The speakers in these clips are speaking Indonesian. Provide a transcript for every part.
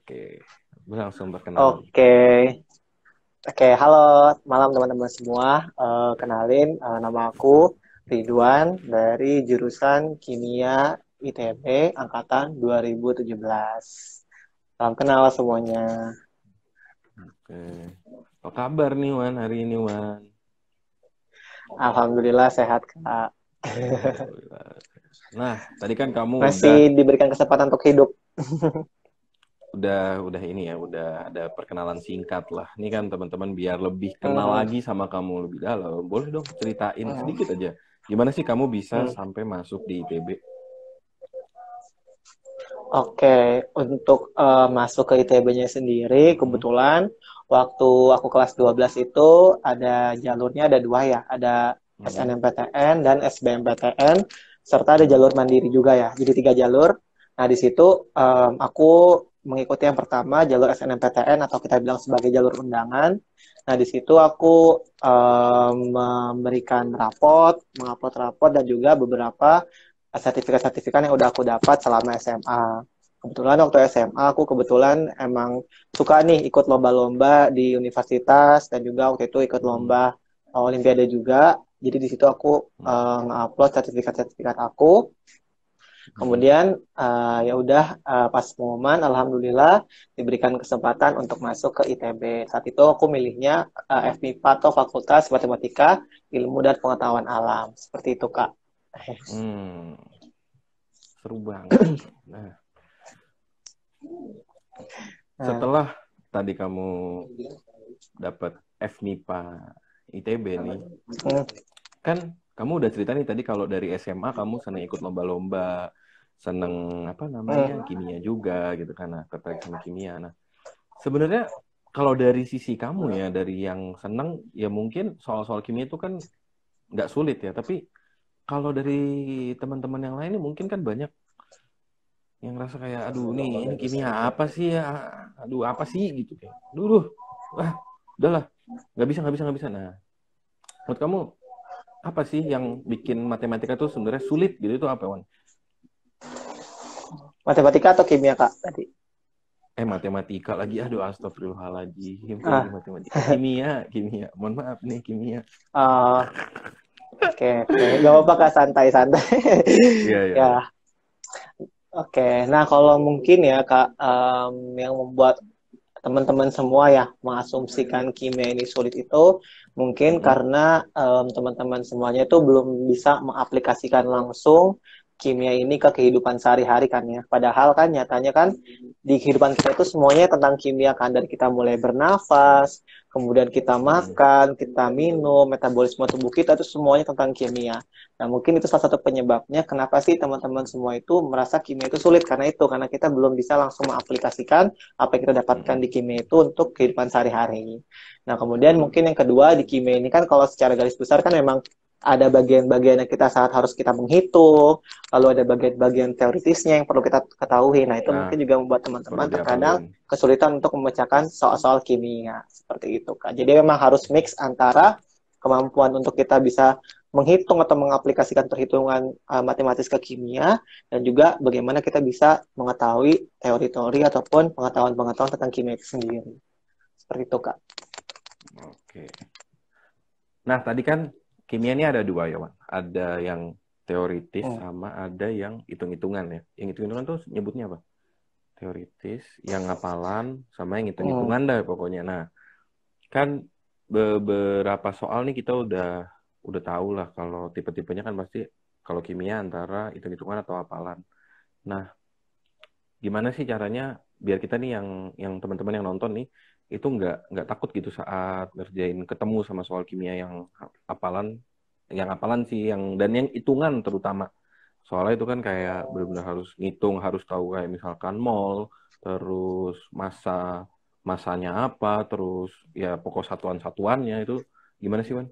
Oke, gue langsung perkenalan. Oke, oke, halo malam teman-teman semua. Kenalin, nama aku Ridwan dari jurusan Kimia ITB angkatan 2017. Salam kenal semuanya. Oke, apa kabar nih Wan hari ini Wan? Alhamdulillah sehat Kak. Alhamdulillah. Nah, tadi kan kamu Masih diberikan kesempatan untuk hidup. udah ini ya, udah ada perkenalan singkat lah. Ini kan teman-teman biar lebih kenal Hmm, lagi sama kamu lebih dalam. Boleh dong ceritain sedikit hmm, aja. Gimana sih kamu bisa hmm. sampai masuk di ITB? Oke, untuk masuk ke ITB-nya sendiri, Mm-mm. kebetulan waktu aku kelas 12 itu ada jalurnya ada dua ya, ada Mm-mm. SNMPTN dan SBMPTN, serta ada Mm-mm. jalur mandiri juga ya, jadi tiga jalur. Nah, di situ aku mengikuti yang pertama jalur SNMPTN atau kita bilang sebagai jalur undangan. Nah, di situ aku memberikan raport, mengupload raport dan juga beberapa sertifikat-sertifikat yang udah aku dapat selama SMA. Kebetulan waktu SMA aku kebetulan emang suka nih ikut lomba-lomba di universitas dan juga waktu itu ikut Mm-mm. lomba olimpiade juga. Jadi di situ aku nge-upload sertifikat-sertifikat aku. Mm-mm. Kemudian ya udah pas pengumuman alhamdulillah diberikan kesempatan untuk masuk ke ITB. Saat itu aku milihnya FMIPA atau Fakultas Matematika, Ilmu dan Pengetahuan Alam. Seperti itu, Kak. Hmm, seru banget nih. Nah, Nah, setelah tadi kamu dapat FMIPA ITB nih, hmm, kan kamu udah cerita nih tadi kalau dari SMA kamu seneng ikut lomba-lomba, seneng apa namanya hmm. kimia juga gitu kan, nah, tertarik sama kimia. Nah, sebenarnya kalau dari sisi kamu ya, dari yang seneng ya mungkin soal-soal kimia itu kan nggak sulit ya, tapi kalau dari teman-teman yang lain ini mungkin kan banyak yang ngerasa kayak, aduh nih ini kimia apa sih ya, aduh apa sih gitu kayak, aduh, ah udahlah nggak bisa. Nah, menurut kamu apa sih yang bikin matematika tuh sebenarnya sulit gitu itu apa, Wan? Matematika atau kimia, Kak, tadi? Matematika lagi, aduh astagfirullahaladzim, kok jadi Ah, matematika, kimia, mohon maaf nih kimia. ah, oke, oke. Gak apa-apa, Kak, santai-santai. Iya, iya, iya. Ya, oke. Nah, kalau mungkin ya, Kak, yang membuat teman-teman semua ya mengasumsikan kimia ini sulit itu mungkin Mm-mm. karena teman-teman semuanya itu belum bisa mengaplikasikan langsung kimia ini ke kehidupan sehari-hari kan ya. Padahal kan nyatanya kan di kehidupan kita itu semuanya tentang kimia kan dari kita mulai bernafas, kemudian kita Mm-mm. makan, kita minum, metabolisme tubuh kita itu semuanya tentang kimia. Nah, mungkin itu salah satu penyebabnya kenapa sih teman-teman semua itu merasa kimia itu sulit karena itu karena kita belum bisa langsung mengaplikasikan apa yang kita dapatkan Mm-mm. di kimia itu untuk kehidupan sehari-hari. Nah, kemudian mungkin yang kedua di kimia ini kan kalau secara garis besar kan memang ada bagian-bagian yang kita saat harus kita menghitung, lalu ada bagian-bagian teoritisnya yang perlu kita ketahui. Nah, itu Nah, mungkin juga membuat perlu teman-teman terkadang dihafalin. kesulitan untuk memecahkan soal-soal kimia. Seperti itu, Kak. Jadi memang harus mix antara kemampuan untuk kita bisa menghitung atau mengaplikasikan perhitungan matematis ke kimia dan juga bagaimana kita bisa mengetahui teori-teori ataupun pengetahuan-pengetahuan tentang kimia itu sendiri. Seperti itu, Kak. Oke. Nah, tadi kan kimia ini ada dua ya, Wan. Ada yang teoritis Hmm. sama ada yang hitung-hitungan ya. Yang hitung-hitungan tuh nyebutnya apa? Teoritis, yang hafalan, sama yang Hmm. hitung-hitungan dah pokoknya. Nah, kan beberapa soal nih kita udah tahu lah kalau tipe-tipenya kan pasti kalau kimia antara hitung-hitungan atau hafalan. Nah, gimana sih caranya biar kita nih yang teman-teman yang nonton nih itu nggak takut gitu saat ngerjain ketemu sama soal kimia hafalan yang hafalan sih dan yang hitungan terutama. Soalnya itu kan kayak benar-benar harus ngitung, harus tahu kayak misalkan mol, terus masanya apa, terus ya pokok satuan-satuannya itu gimana sih, Wan?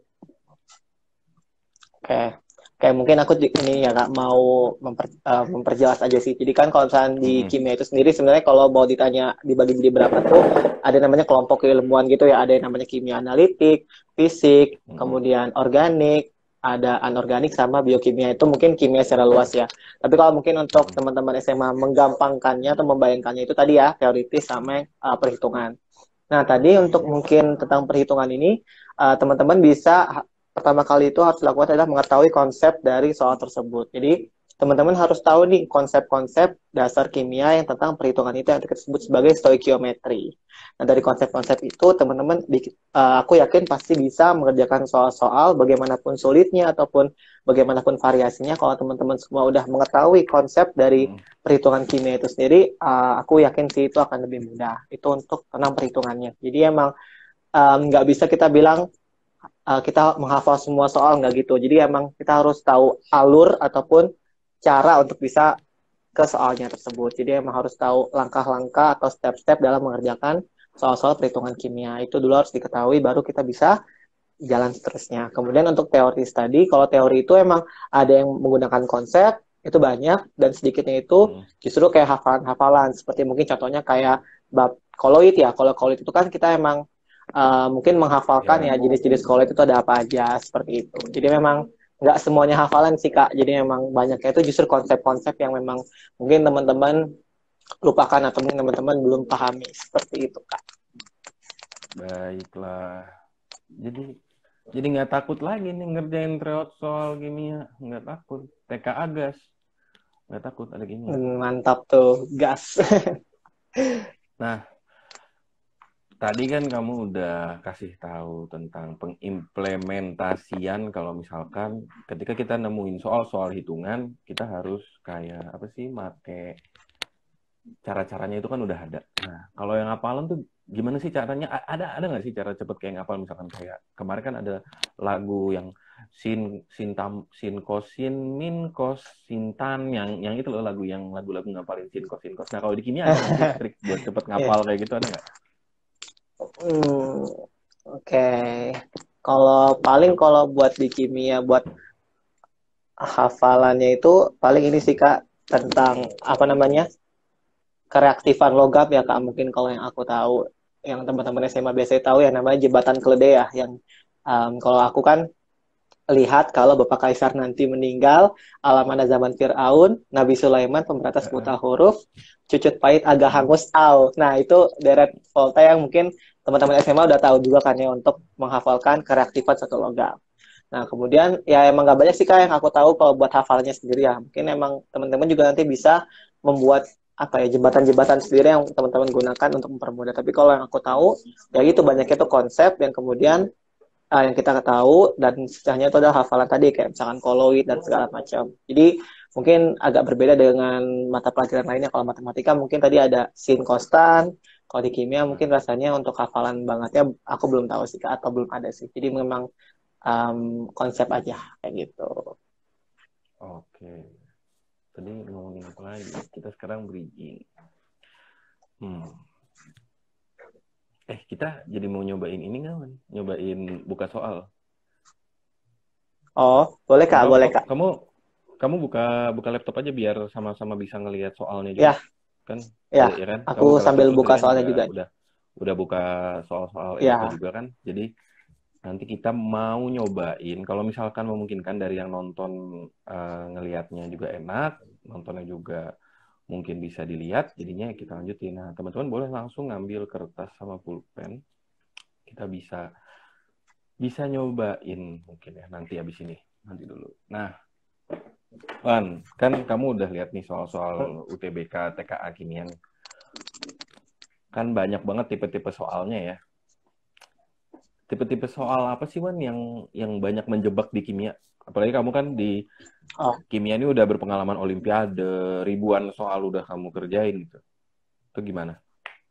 Oke. Oke, mungkin aku ini ya Kak mau memperjelas aja sih. Jadi kan kalau misalnya di Mm-mm. kimia itu sendiri sebenarnya kalau mau ditanya dibagi jadi berapa tuh ada namanya kelompok keilmuan gitu ya. Ada yang namanya kimia analitik, fisik, Mm-mm. kemudian organik. ada anorganik sama biokimia. Itu mungkin kimia secara luas ya. Tapi kalau mungkin untuk teman-teman SMA menggampangkannya atau membayangkannya itu tadi ya, teoritis sama perhitungan. Nah, tadi untuk mungkin tentang perhitungan ini, teman-teman bisa pertama kali itu harus lakukan adalah mengetahui konsep dari soal tersebut. Jadi, teman-teman harus tahu nih konsep-konsep dasar kimia yang tentang perhitungan itu yang disebut sebagai stoikiometri. Nah, dari konsep-konsep itu, teman-teman, aku yakin pasti bisa mengerjakan soal-soal bagaimanapun sulitnya ataupun bagaimanapun variasinya. Kalau teman-teman semua udah mengetahui konsep dari perhitungan kimia itu sendiri, aku yakin sih itu akan lebih mudah. Itu untuk tentang perhitungannya. Jadi emang nggak bisa kita bilang kita menghafal semua soal, nggak gitu. Jadi emang kita harus tahu alur ataupun cara untuk bisa ke soalnya tersebut. Jadi emang harus tahu langkah-langkah atau step-step dalam mengerjakan soal-soal perhitungan kimia. Itu dulu harus diketahui, baru kita bisa jalan seterusnya. Kemudian untuk teori tadi, kalau teori itu emang ada yang menggunakan konsep, itu banyak, dan sedikitnya itu justru kayak hafalan-hafalan. Seperti mungkin contohnya kayak bab koloid ya. Kalau koloid itu kan kita emang mungkin menghafalkan ya jenis-jenis koloid itu ada apa aja, seperti itu. Jadi memang nggak semuanya hafalan sih Kak. Jadi memang banyaknya itu justru konsep-konsep yang memang mungkin teman-teman lupakan atau mungkin teman-teman belum pahami. Seperti itu Kak. Baiklah. Jadi nggak takut lagi nih ngerjain tryout soal kimia, nggak takut. TKA gas, nggak takut ada kimia. Mantap tuh, gas. Nah, tadi kan kamu udah kasih tahu tentang pengimplementasian kalau misalkan ketika kita nemuin soal-soal hitungan, kita harus kayak apa sih, make cara-caranya itu kan udah ada. Nah, kalau yang hafalan tuh gimana sih caranya? Ada nggak sih cara cepet kayak ngapal, misalkan kayak kemarin kan ada lagu yang sin kos sin min kos sintan, yang itu loh, lagu-lagu ngapalin sin kos. Nah, kalau di kimia ada nggak sih trik buat cepet ngapal kayak gitu, ada nggak? Oke. Kalau buat di kimia, buat hafalannya itu paling ini sih Kak, tentang apa namanya, kereaktifan logam ya Kak. Mungkin kalau yang aku tahu, yang teman-teman SMA biasanya tahu ya, namanya jembatan keledai ya. Yang kalau aku kan lihat kalau Bapak Kaisar nanti meninggal, alamana zaman Fir'aun, Nabi Sulaiman pemberantas buta huruf, cucut pahit agak hangus au. Nah, itu deret volta yang mungkin teman-teman SMA udah tahu juga kan ya, untuk menghafalkan kereaktifan satu logam. Nah, kemudian ya emang gak banyak sih Kak yang aku tahu kalau buat hafalannya sendiri ya. Mungkin emang teman-teman juga nanti bisa membuat apa ya, jembatan-jembatan sendiri yang teman-teman gunakan untuk mempermudah. Tapi kalau yang aku tahu ya gitu, banyaknya itu konsep yang kemudian yang kita tahu, dan sisanya itu adalah hafalan tadi kayak misalkan koloid dan segala macam. Jadi mungkin agak berbeda dengan mata pelajaran lainnya. Kalau matematika mungkin tadi ada sin kostan, kalau di kimia mungkin rasanya untuk hafalan bangetnya aku belum tahu sih Kak, atau belum ada sih. Jadi memang konsep aja kayak gitu. Oke. Tadi ngomongin apa lagi? Kita sekarang bridging. Kita jadi mau nyobain ini nggak, Man? Nyobain buka soal. Oh, boleh Kak, boleh Kak. Kamu buka laptop aja biar sama-sama bisa ngelihat soalnya juga. Ya. Kan? Ya. Ya kan? Aku sambil buka soalnya juga. Udah buka soal-soal ya. juga kan? Jadi nanti kita mau nyobain, kalau misalkan memungkinkan dari yang nonton ngelihatnya juga enak, nontonnya juga mungkin bisa dilihat, jadinya kita lanjutin. Nah, teman-teman boleh langsung ngambil kertas sama pulpen. Kita bisa nyobain mungkin ya nanti habis ini. Nanti dulu. Nah, Wan, kan kamu udah lihat nih soal-soal UTBK, TKA kimia. Kan banyak banget tipe-tipe soalnya ya. Tipe-tipe soal apa sih, Wan, yang banyak menjebak di kimia? Apalagi kamu kan di kimia ini udah berpengalaman olimpiade, ribuan soal udah kamu kerjain gitu. Itu gimana?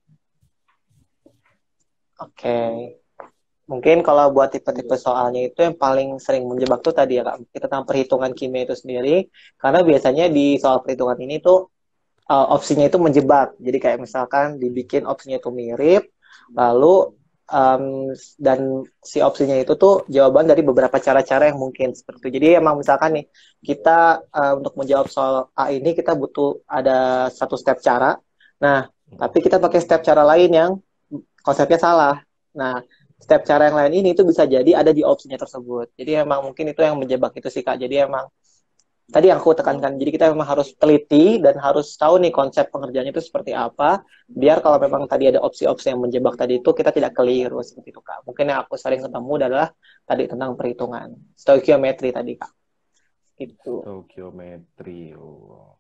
Oke. Mungkin kalau buat tipe-tipe soalnya itu yang paling sering menjebak tuh tadi ya Kak, kita tentang perhitungan kimia itu sendiri. Karena biasanya di soal perhitungan ini tuh opsinya itu menjebak. Jadi kayak misalkan dibikin opsinya itu mirip, lalu dan si opsinya itu tuh jawaban dari beberapa cara-cara yang mungkin seperti itu. Jadi emang misalkan nih kita untuk menjawab soal A ini kita butuh ada satu step cara. Nah, tapi kita pakai step cara lain yang konsepnya salah. Nah, step cara yang lain ini itu bisa jadi ada di opsinya tersebut. Jadi emang mungkin itu yang menjebak itu sih Kak. Jadi emang tadi yang aku tekankan, jadi kita memang harus teliti dan harus tahu nih konsep pengerjaannya itu seperti apa, biar kalau memang tadi ada opsi-opsi yang menjebak tadi itu, kita tidak keliru seperti itu Kak. Mungkin yang aku sering ketemu adalah tadi tentang perhitungan, stoikiometri tadi Kak. Itu. Stoikiometri. Oh.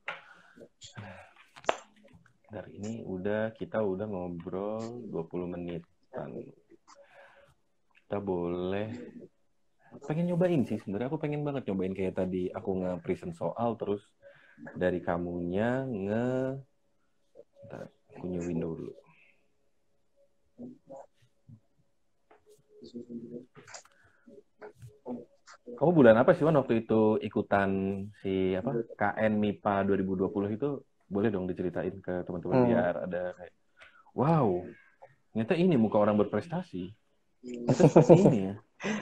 Dari ini kita udah ngobrol 20 menit. Kita boleh pengen nyobain sih sebenarnya, aku pengen banget nyobain kayak tadi aku nge-present soal terus dari kamunya Bentar, aku new window dulu. Kamu bulan apa sih Wan waktu itu ikutan si apa KN MIPA 2020 itu? Boleh dong diceritain ke teman-teman biar ada kayak wow, ternyata ini muka orang berprestasi. Itu seperti ini ya.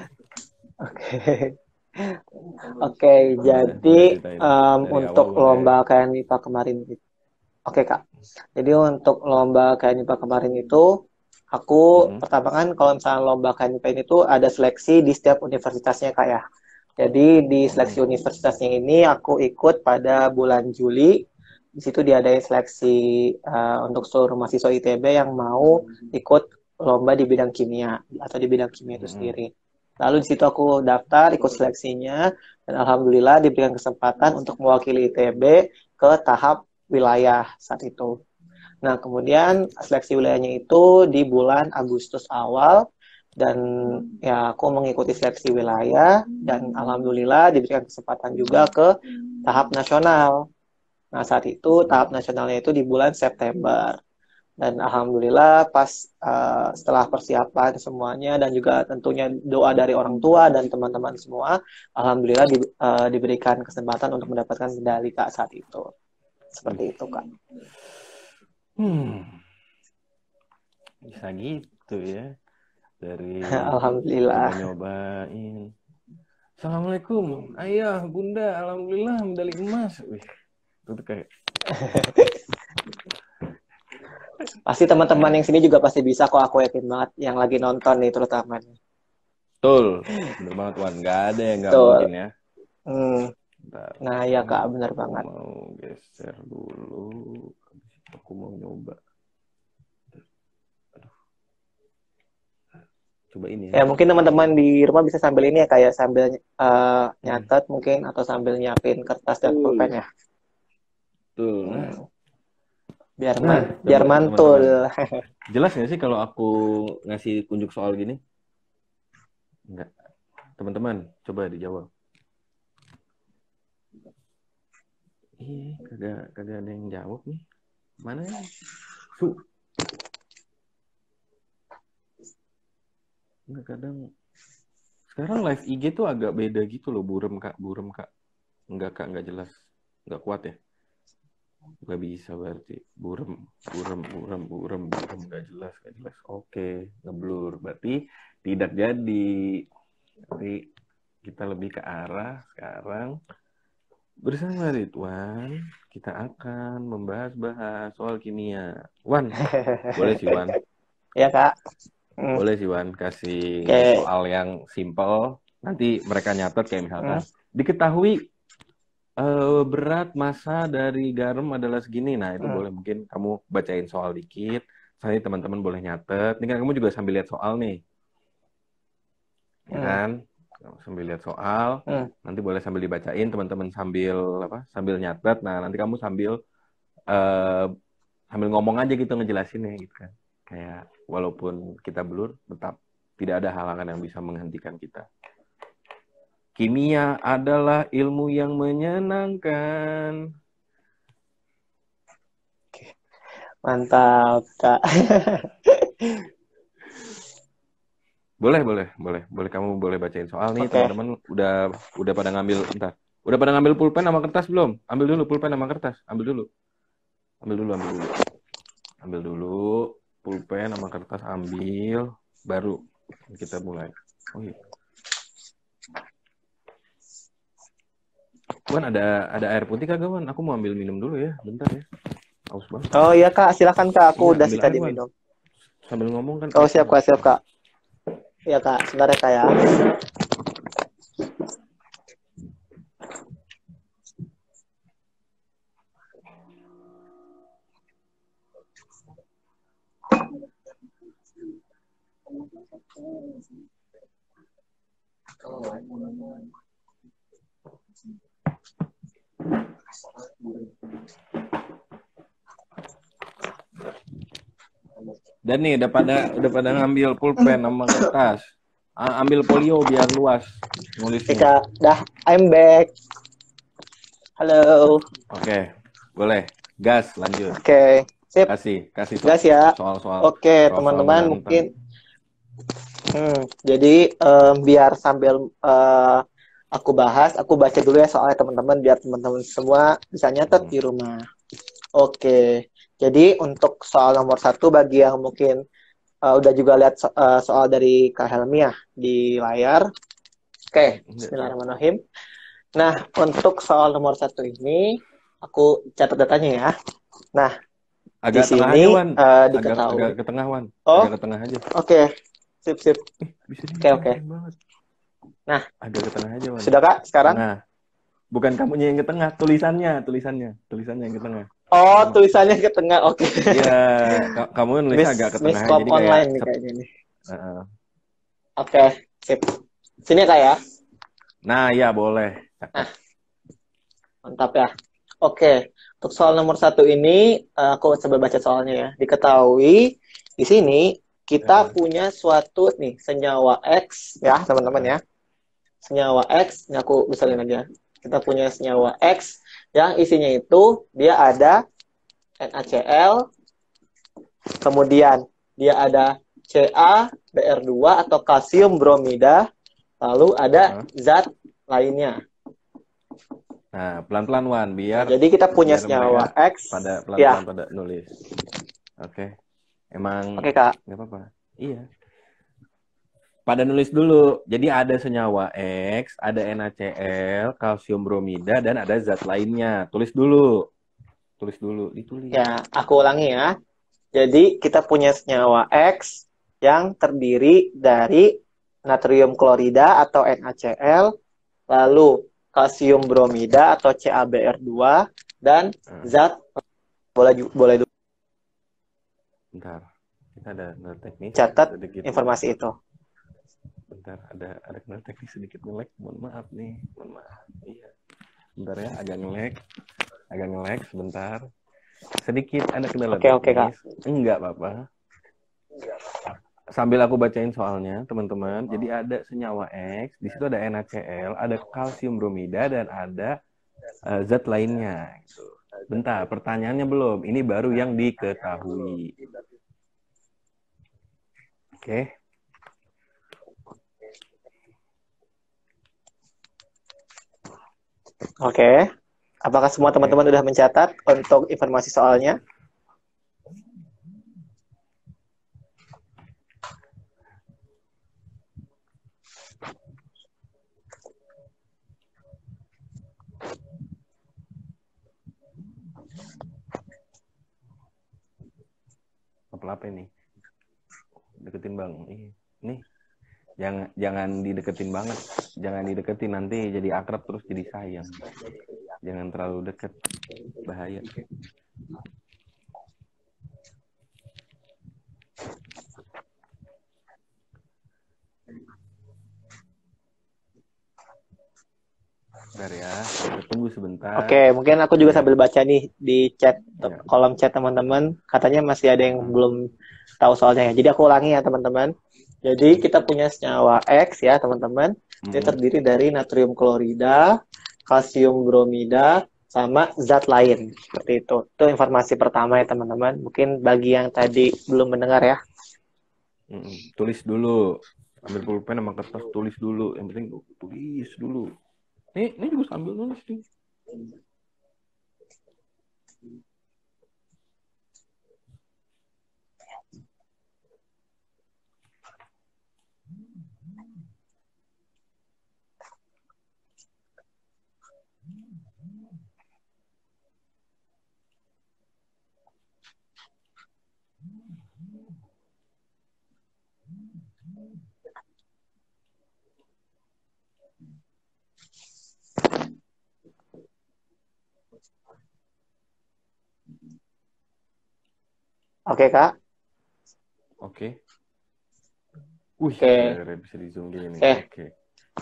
Oke, jadi untuk awal, lomba KN MIPA kemarin itu. Oke Kak. Jadi untuk lomba KN MIPA kemarin itu aku pertama kan kalau misalnya lomba KN MIPA ini tuh ada seleksi di setiap universitasnya Kak ya. Jadi di seleksi universitasnya ini aku ikut pada bulan Juli. Di situ diadain seleksi untuk seluruh mahasiswa ITB yang mau ikut lomba di bidang kimia atau di bidang kimia itu sendiri. Lalu di situ aku daftar ikut seleksinya dan alhamdulillah diberikan kesempatan untuk mewakili ITB ke tahap wilayah saat itu. Nah, kemudian seleksi wilayahnya itu di bulan Agustus awal dan ya aku mengikuti seleksi wilayah dan alhamdulillah diberikan kesempatan juga ke tahap nasional. Nah, saat itu tahap nasionalnya itu di bulan September. Dan alhamdulillah pas setelah persiapan semuanya dan juga tentunya doa dari orang tua dan teman-teman semua, alhamdulillah diberikan kesempatan untuk mendapatkan medali Kak saat itu. Seperti itu Kak. Bisa gitu ya. Dari alhamdulillah nyobain. Assalamualaikum, ayah, bunda, alhamdulillah medali emas. Wih, itu kayak pasti teman-teman yang sini juga pasti bisa kok, aku yakin banget yang lagi nonton nih terutama. Betul, bener banget Wan, nggak ada yang nggak mungkin ya. Nah ya Kak, bener banget. Mau geser dulu, aku mau nyoba. Coba ini ya. Mungkin teman-teman di rumah bisa sambil ini ya kayak sambil nyatet mungkin atau sambil nyiapin kertas dan pulpen ya. Tuh. Biar mantul. Jelas nggak sih kalau aku ngasih tunjuk soal gini? Enggak. Teman-teman, coba dijawab. Kagak ada yang jawab nih. Mana ya? Enggak, kadang sekarang live IG tuh agak beda gitu loh, burem kak. Enggak kak, enggak jelas, enggak kuat ya. Enggak bisa berarti burem enggak jelas. Oke, ngeblur berarti tidak jadi. Tapi kita lebih ke arah sekarang bersama Ridwan kita akan membahas soal kimia. Wan, boleh sih Wan? Ya Kak. Boleh sih Wan, kasih soal yang simple. Nanti mereka nyatet kayak misalkan diketahui berat massa dari garam adalah segini. Nah itu boleh mungkin kamu bacain soal dikit. Nanti teman-teman boleh nyatet. Ini kan kamu juga sambil lihat soal nih, ya kan? Sambil lihat soal. Nanti boleh sambil dibacain. Teman-teman sambil nyatet. Nah nanti kamu sambil ngomong aja gitu ngejelasinnya gitu kan. Kayak walaupun kita blur, tetap tidak ada halangan yang bisa menghentikan kita. Kimia adalah ilmu yang menyenangkan. Mantap, Kak. Boleh. Kamu boleh bacain soal nih, teman-teman udah pada ngambil, bentar. Udah pada ngambil pulpen sama kertas belum? Ambil dulu pulpen sama kertas. Ambil dulu pulpen sama kertas, ambil, baru kita mulai. Oh iya. Wan, ada air putih kagak Wan? Aku mau ambil minum dulu ya, bentar ya. Haus banget. Oh iya Kak, silakan Kak, aku udah sih tadi minum. Sambil ngomong kan. Oh siap Kak. Ya Kak, sebentar ya Kak ya. Dan nih udah pada ngambil pulpen sama kertas. Ambil folio biar luas Oke nulisnya. Kak, dah, I'm back. Halo. Oke, boleh. Gas, lanjut. Oke, sip. Kasih Gas ya. soal-soal Oke, soal teman-teman menantang. mungkin jadi biar sambil aku bahas, aku baca dulu ya soalnya teman-teman biar teman-teman semua bisa nyatet Hmm. di rumah. Oke, jadi untuk soal nomor satu bagi yang mungkin udah juga lihat soal dari Kak Helmi ya di layar. Oke, Enggak sih. Bismillahirrahmanirrahim. Nah, untuk soal nomor satu ini aku catat datanya ya. Nah, di Agak tengah aja, sini Wan. Agak diketahui. ke tengah, Wan. Oh, Agak ke tengah aja. oke, sip sip. Bisa Oke dibikin oke. keren banget. Nah, Agak ke tengah aja, Wan. sudah Kak sekarang? Tengah. Bukan kamunya yang ke tengah, tulisannya yang ke tengah. Oh, Sama. tulisannya ke tengah. Oke. Iya, kamu nulisnya agak ke tengah, Miskom jadi kayak online nih kayaknya nih. uh, Oke, sip. Sini ya, Kak ya. Nah, ya boleh. Cakep. Nah, mantap ya. Oke, untuk soal nomor satu ini, aku coba baca soalnya ya. Diketahui di sini kita Uh, punya suatu nih senyawa X ya, teman-teman uh, ya. Senyawa X, ini aku misalin ya. aja. Kita punya senyawa X yang isinya itu dia ada NaCl, kemudian dia ada CaBr2 atau kalsium bromida, lalu ada Uh. zat lainnya. Nah, pelan-pelan, Wan, Nah, biar jadi kita punya mereka senyawa X. pada Ya, pelan-pelan pada nulis. Oke. Emang oke Kak. nggak apa-apa. Iya. Pada nulis dulu. Jadi ada senyawa X, ada NaCl, kalsium bromida, dan ada zat lainnya. Tulis dulu. Ditulis. Ya, aku ulangi ya. Jadi kita punya senyawa X yang terdiri dari natrium klorida atau NaCl, lalu kalsium bromida atau CaBr2 dan Nah, zat boleh dulu bentar. Kita ada teknis catat sedikit. informasi itu. Bentar, ada kendala teknis sedikit nge-lag. Mohon maaf nih. Mohon maaf. Iya. Bentar ya, agak nge-lag sebentar. Sedikit ada kendala Oke, oke Kak. teknis. Enggak apa-apa. Sambil aku bacain soalnya, teman-teman. Jadi ada senyawa X, di situ ada NaCl, ada kalsium bromida, dan ada zat lainnya. Gitu. Bentar, pertanyaannya belum. Ini baru yang diketahui. Oke. Oke. Apakah semua Oke. teman-teman sudah mencatat untuk informasi soalnya? Apa ini? Deketin bang. Nih, jangan dideketin banget. Jangan dideketin, nanti jadi akrab terus jadi sayang. Jangan terlalu deket, bahaya. Bentar ya, kita tunggu sebentar. Oke, mungkin aku juga Biar sambil baca nih di chat, ya. kolom chat teman-teman. Katanya masih ada yang belum tahu soalnya ya. Jadi aku ulangi ya teman-teman. Jadi kita punya senyawa X ya teman-teman. Ini terdiri dari natrium klorida, kalsium bromida, sama zat lain. Seperti itu. Itu informasi pertama ya teman-teman. Mungkin bagi yang tadi belum mendengar ya. Tulis dulu. Ambil pulpen sama kertas, tulis dulu. Yang penting tulis dulu. Ini juga sambil nulis nih. Oke, Kak? Oke. Wih, Oke. keren, bisa di zoom gini nih. Oke. Oke.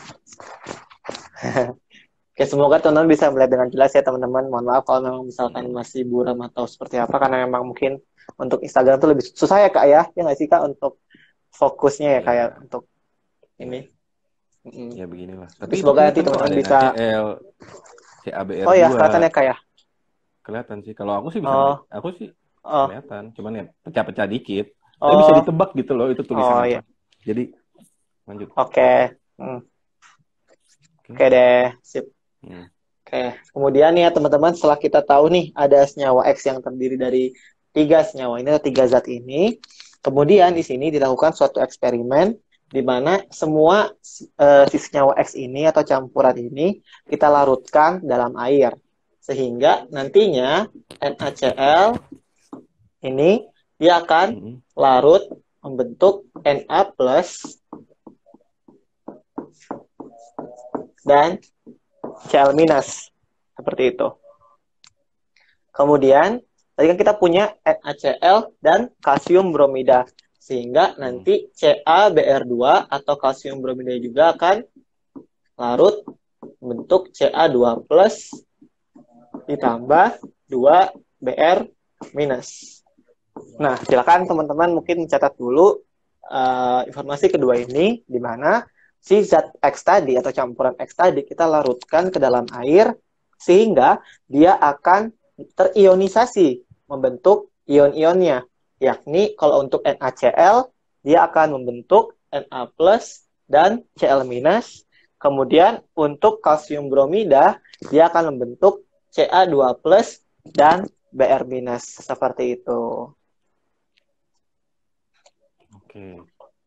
Oke, semoga teman-teman bisa melihat dengan jelas ya teman-teman. Mohon maaf kalau memang misalkan masih buram atau seperti apa, karena memang mungkin untuk Instagram itu lebih susah ya Kak ya. Ya nggak sih Kak untuk fokusnya ya kayak Ya, untuk ya, ini. Mm-mm. ya beginilah. Tapi Tapi itu semoga nanti kelihatan kok teman-teman ada bisa. NaCl, Oh ya, CaBr2. kelihatan ya Kak ya. Kelihatan sih. Kalau aku sih bisa ngeliat. Oh, Aku sih oh, kelihatan. Cuman ya pecah-pecah dikit. Tapi bisa oh, ditebak gitu loh itu tulisan oh apa. ya. Jadi lanjut. Oke. Hmm. Oke. Oke deh. Sip. Hmm. Oke. Kemudian nih ya teman-teman, setelah kita tahu nih ada senyawa X yang terdiri dari tiga senyawa ini atau tiga zat ini, kemudian di sini dilakukan suatu eksperimen di mana semua si senyawa X ini atau campuran ini kita larutkan dalam air sehingga nantinya NaCl ini dia akan Mm-mm. larut membentuk Na plus dan Cl minus seperti itu. Kemudian tadi kan kita punya NaCl dan kalsium bromida sehingga Mm. nanti CaBr2 atau kalsium bromida juga akan larut membentuk Ca2 plus ditambah 2Br minus. Nah, silakan teman-teman mungkin mencatat dulu informasi kedua ini di mana si zat X tadi atau campuran X tadi kita larutkan ke dalam air sehingga dia akan terionisasi membentuk ion-ionnya. Yakni kalau untuk NaCl dia akan membentuk Na plus dan Cl minus. Kemudian untuk kalsium bromida dia akan membentuk Ca2 plus dan Br minus seperti itu. Oke.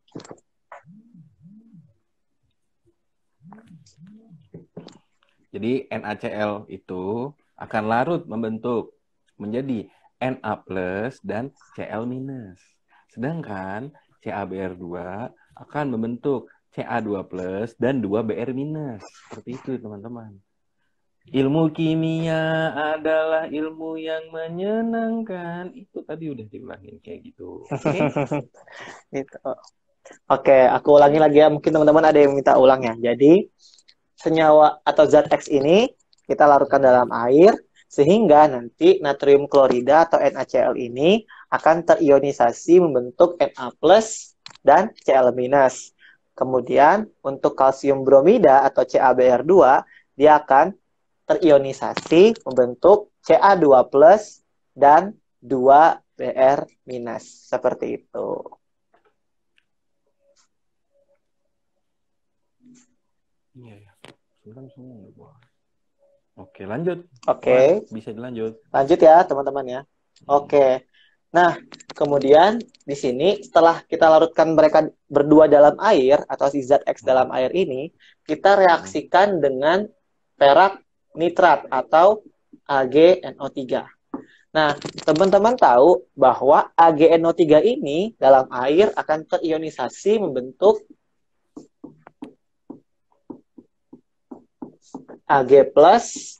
Jadi NaCl itu akan larut membentuk menjadi Na plus dan Cl minus. Sedangkan CaBr2 akan membentuk Ca2 plus dan 2Br minus. Seperti itu teman-teman. Ilmu kimia adalah ilmu yang menyenangkan. Itu tadi udah diulangin kayak gitu. Oke? Gitu. Oke, aku ulangi lagi ya. Mungkin teman-teman ada yang minta ulang ya. Jadi, senyawa atau zat X ini kita larutkan Mm-mm. dalam air sehingga nanti natrium klorida atau NaCl ini akan terionisasi membentuk Na plus dan Cl minus. Kemudian untuk kalsium bromida atau CaBr2 dia akan terionisasi membentuk Ca2 plus dan 2Br minus. Seperti itu. Iya ya. Sebentar semua. Oke, lanjut. Mas, Oke, bisa dilanjut. lanjut ya teman-teman ya. Hmm. Oke. Nah, kemudian di sini setelah kita larutkan mereka berdua dalam air atau si zat X Hmm. dalam air ini, kita Hmm. reaksikan dengan perak nitrat atau AgNO3. Nah, teman-teman tahu bahwa AgNO3 ini dalam air akan terionisasi membentuk Ag plus,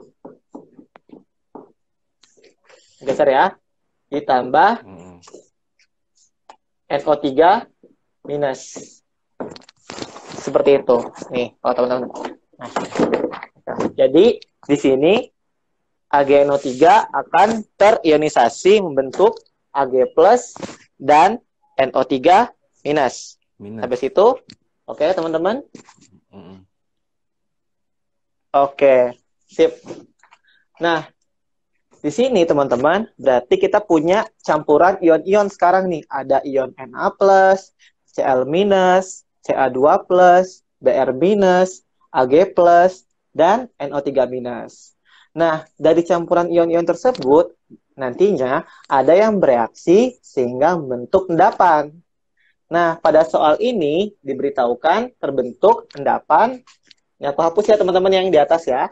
geser ya, ditambah Hmm. NO3 minus. Seperti itu. Nih, kalau teman-teman. Nah, jadi di sini AgNO3 akan terionisasi membentuk Ag plus dan NO3 minus. Minus. Habis itu, oke teman-teman? Hmm. Oke, sip. Nah, di sini teman-teman, berarti kita punya campuran ion-ion sekarang nih. Ada ion Na plus, Cl minus, Ca2 plus, Br minus, Ag plus, dan NO3 minus. Nah, dari campuran ion-ion tersebut, nantinya ada yang bereaksi sehingga membentuk endapan. Nah, pada soal ini diberitahukan terbentuk endapan. Ini aku hapus ya teman-teman yang di atas ya.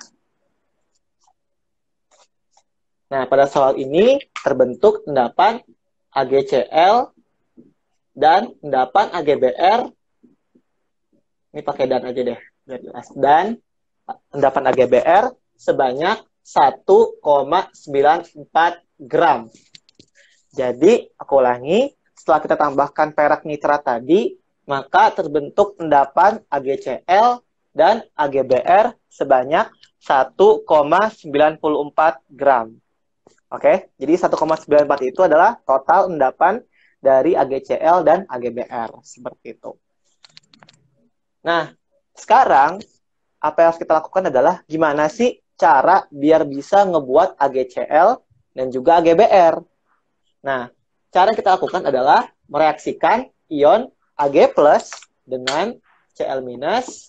Nah, pada soal ini terbentuk endapan AgCl dan endapan AgBr. Ini pakai dan aja deh, biar jelas. Dan endapan AgBr sebanyak 1,94 gram. Jadi, aku ulangi, setelah kita tambahkan perak nitrat tadi, maka terbentuk endapan AgCl dan AgBr sebanyak 1,94 gram. Oke, jadi 1,94 itu adalah total endapan dari AgCl dan AgBr. Seperti itu. Nah, sekarang apa yang harus kita lakukan adalah gimana sih cara biar bisa ngebuat AgCl dan juga AgBr. Nah, cara yang kita lakukan adalah mereaksikan ion Ag plus dengan Cl minus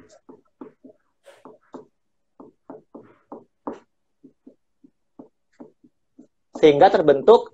sehingga terbentuk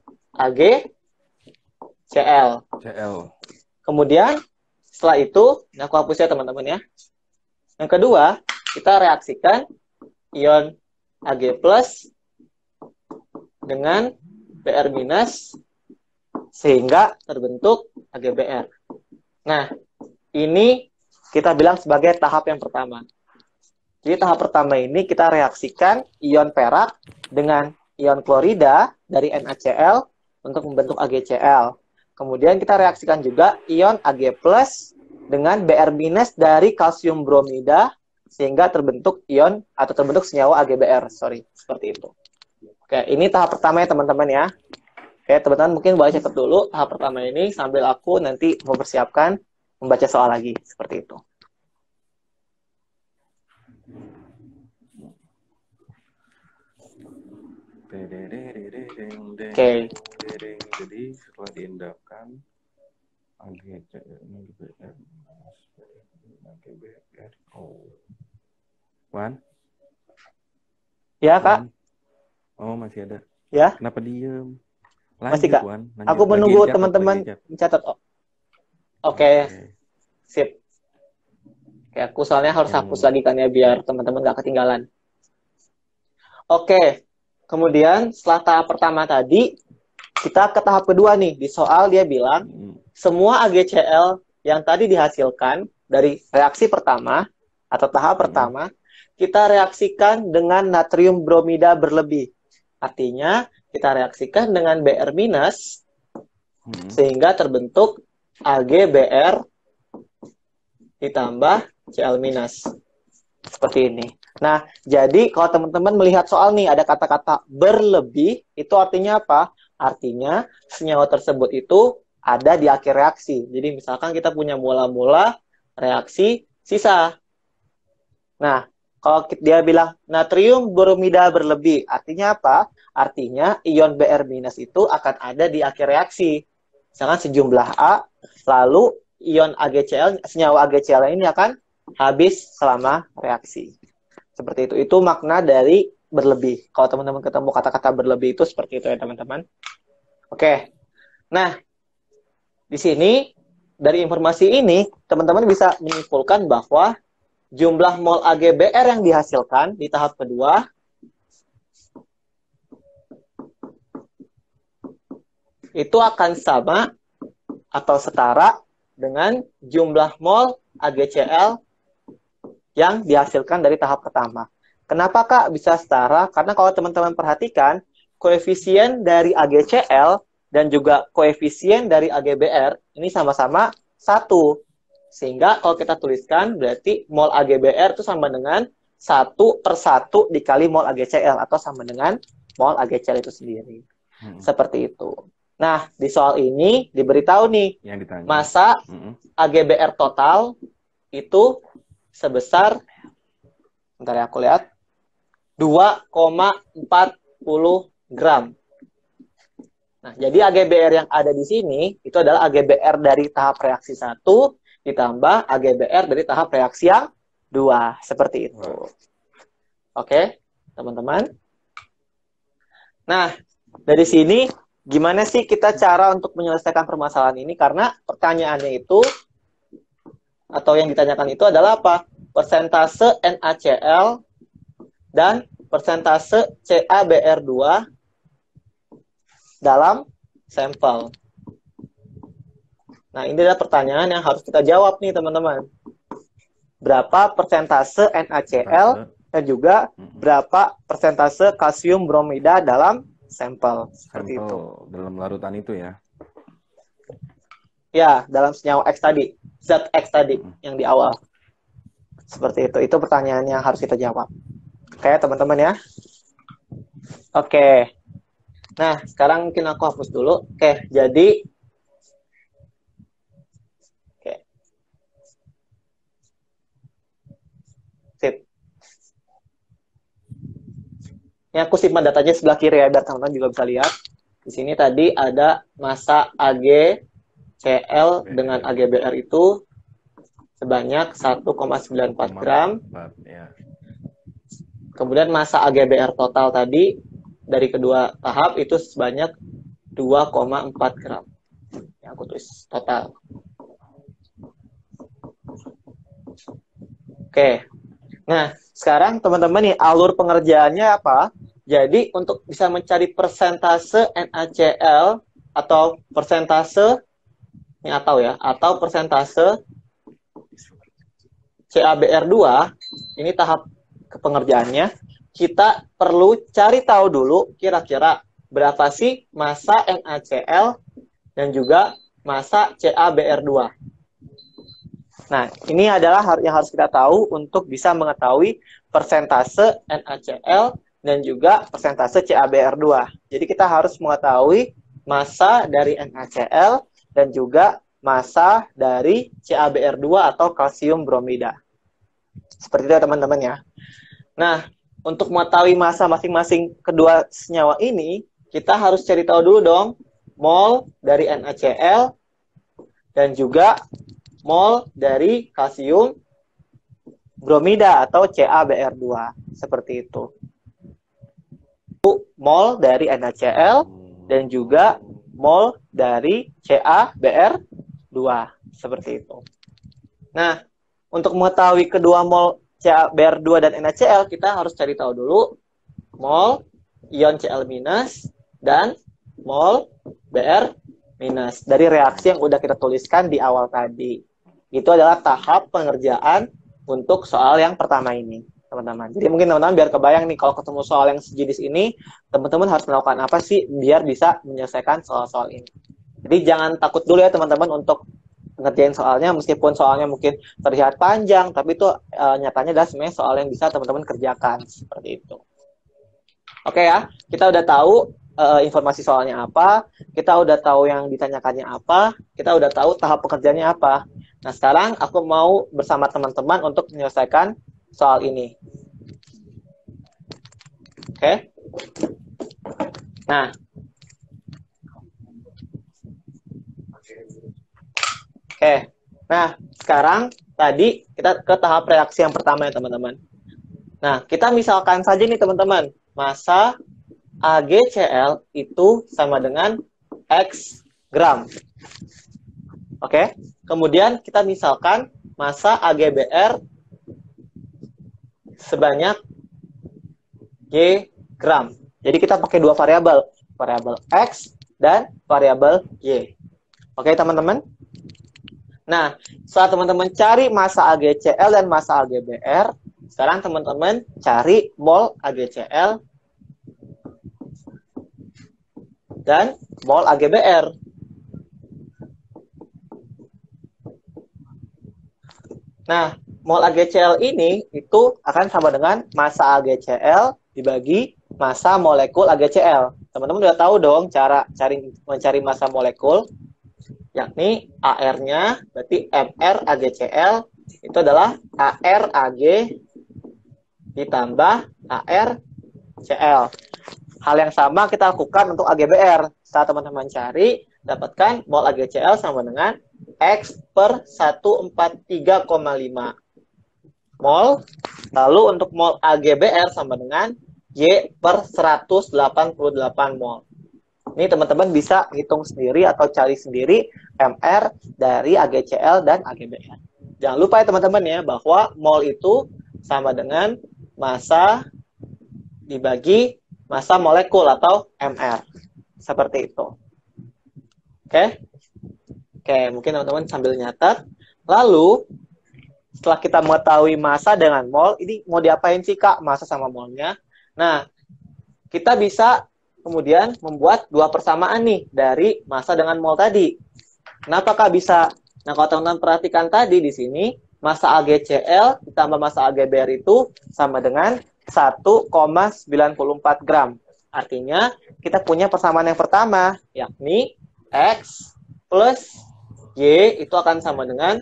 AgCl. Kemudian setelah itu, nah aku hapus ya teman-teman ya. Yang kedua, kita reaksikan ion Ag plus dengan Br minus sehingga terbentuk AgBr. Nah, ini kita bilang sebagai tahap yang pertama. Jadi tahap pertama ini kita reaksikan ion perak dengan ion klorida dari NaCl untuk membentuk AgCl. Kemudian kita reaksikan juga ion Ag plus dengan Br minus dari kalsium bromida sehingga terbentuk ion atau terbentuk senyawa AgBr. Seperti itu. Oke, ini tahap pertama ya teman-teman ya. Oke, teman-teman mungkin boleh catat dulu tahap pertama ini sambil aku nanti mempersiapkan membaca soal lagi. Seperti itu. Oke. Jadi setelah diendapkan AgCl AgBr. Wan? Ya, Kak? Oh, masih ada. Ya? Kenapa diem? Masih, Kak? Wan. Aku menunggu teman-teman mencatat. Oke. Sip. Oke, aku soalnya harus hapus lagi kan ya biar teman-teman nggak ketinggalan. Oke. Kemudian setelah tahap pertama tadi, kita ke tahap kedua nih. Di soal dia bilang, semua AgCl yang tadi dihasilkan dari reaksi pertama atau tahap pertama, kita reaksikan dengan natrium bromida berlebih. Artinya, kita reaksikan dengan Br minus sehingga terbentuk AgBr ditambah Cl minus. Seperti ini. Nah, jadi kalau teman-teman melihat soal nih ada kata-kata berlebih, itu artinya apa? Artinya senyawa tersebut itu ada di akhir reaksi. Jadi misalkan kita punya mula-mula reaksi sisa. Nah, kalau dia bilang natrium bromida berlebih, artinya apa? Artinya ion Br minus itu akan ada di akhir reaksi. Misalkan sejumlah A, lalu ion AgCl, senyawa AgCl ini akan habis selama reaksi. Seperti itu. Itu makna dari berlebih. Kalau teman-teman ketemu kata-kata berlebih itu seperti itu ya teman-teman. Oke. Nah, di sini dari informasi ini teman-teman bisa menyimpulkan bahwa jumlah mol AgBr yang dihasilkan di tahap kedua itu akan sama atau setara dengan jumlah mol AgCl yang dihasilkan dari tahap pertama. Kenapa Kak bisa setara? Karena kalau teman-teman perhatikan, koefisien dari AgCl dan juga koefisien dari AgBr ini sama-sama 1. Sehingga kalau kita tuliskan, berarti mol AgBr itu sama dengan 1/1 dikali mol AgCl, atau sama dengan mol AgCl itu sendiri. Seperti itu. Nah, di soal ini diberitahu nih, massa AgBr total itu sebesar, bentar ya aku lihat, 2,40 gram. Nah, jadi AgBr yang ada di sini itu adalah AgBr dari tahap reaksi 1 ditambah AgBr dari tahap reaksi yang 2. Seperti itu. Oke, teman-teman. Nah, dari sini gimana sih kita cara untuk menyelesaikan permasalahan ini? Karena pertanyaannya itu, atau yang ditanyakan itu adalah apa? Persentase NaCl dan persentase CaBr2 dalam sampel. Nah, ini adalah pertanyaan yang harus kita jawab nih, teman-teman. Berapa persentase NaCl dan juga berapa persentase kalsium bromida dalam sampel. Seperti Sampel itu. dalam larutan itu ya. Ya, dalam senyawa X tadi, zat X tadi yang di awal. Seperti itu. Itu pertanyaan yang harus kita jawab. Oke, teman-teman ya. Oke. Nah, sekarang mungkin aku hapus dulu. Oke, jadi oke. Sip. Ini aku simpan datanya sebelah kiri ya, biar teman-teman juga bisa lihat. Di sini tadi ada massa AgCl dengan AgBr itu sebanyak 1,94 gram. Ya. Kemudian massa AgBr total tadi dari kedua tahap itu sebanyak 2,4 gram. Ya, aku tulis total. Oke. Nah, sekarang teman-teman nih alur pengerjaannya apa? Jadi untuk bisa mencari persentase NaCl atau persentase ini atau persentase CaBr2, ini tahap pengerjaannya, kita perlu cari tahu dulu kira-kira berapa sih massa NaCl dan juga massa CaBr2. Nah, ini adalah yang harus kita tahu untuk bisa mengetahui persentase NaCl dan juga persentase CaBr2. Jadi kita harus mengetahui massa dari NaCl dan juga massa dari CaBr2 atau kalsium bromida. Seperti itu teman-teman ya. Nah, untuk mengetahui massa masing-masing kedua senyawa ini, kita harus cari tahu dulu dong mol dari NaCl dan juga mol dari kalsium bromida atau CaBr2. Seperti itu. Mol dari NaCl dan juga mol dari CaBr2. Seperti itu. Nah, untuk mengetahui kedua mol CaBr2 dan NaCl, kita harus cari tahu dulu mol ion Cl- dan mol Br- dari reaksi yang udah kita tuliskan di awal tadi. Itu adalah tahap pengerjaan untuk soal yang pertama ini, teman-teman. Jadi mungkin teman-teman biar kebayang nih, kalau ketemu soal yang sejenis ini, teman-teman harus melakukan apa sih biar bisa menyelesaikan soal-soal ini. Jadi jangan takut dulu ya teman-teman untuk ngerjain soalnya, meskipun soalnya mungkin terlihat panjang, tapi itu nyatanya adalah sebenarnya soal yang bisa teman-teman kerjakan. Seperti itu. Oke ya, kita udah tahu informasi soalnya apa, kita udah tahu yang ditanyakannya apa, kita udah tahu tahap pekerjaannya apa. Nah, sekarang aku mau bersama teman-teman untuk menyelesaikan soal ini. Oke? Nah. Oke. Nah, sekarang tadi kita ke tahap reaksi yang pertama ya, teman-teman. Nah, kita misalkan saja nih, teman-teman. Massa AgCl itu sama dengan X gram. Oke? Kemudian kita misalkan massa AgBr sebanyak Y gram. Jadi kita pakai dua variabel, variabel X dan variabel Y. Oke, teman-teman? Nah, setelah teman-teman cari massa AgCl dan massa AgBr, sekarang teman-teman cari mol AgCl dan mol AgBr. Nah, mol AgCl ini itu akan sama dengan massa AgCl dibagi massa molekul AgCl. Teman-teman udah tahu dong cara mencari massa molekul, yakni AR-nya berarti MR AgCl itu adalah AR Ag ditambah AR Cl. Hal yang sama kita lakukan untuk AgBr. Setelah teman-teman cari, dapatkan mol AgCl sama dengan X per 143,5 mol. Lalu untuk mol AgBr sama dengan Y per 188 mol. Ini teman-teman bisa hitung sendiri atau cari sendiri MR dari AgCl dan AgBr. Jangan lupa ya teman-teman ya, bahwa mol itu sama dengan massa dibagi massa molekul atau MR. Seperti itu. Oke? Oke, mungkin teman-teman sambil nyatet. Lalu, setelah kita mengetahui massa dengan mol, ini mau diapain sih Kak, massa sama molnya? Nah, kita bisa kemudian membuat dua persamaan nih dari massa dengan mol tadi. Kenapa Kak bisa? Nah, kalau teman-teman perhatikan tadi di sini, massa AgCl ditambah massa AgBr itu sama dengan 1,94 gram. Artinya, kita punya persamaan yang pertama, yakni X plus Y itu akan sama dengan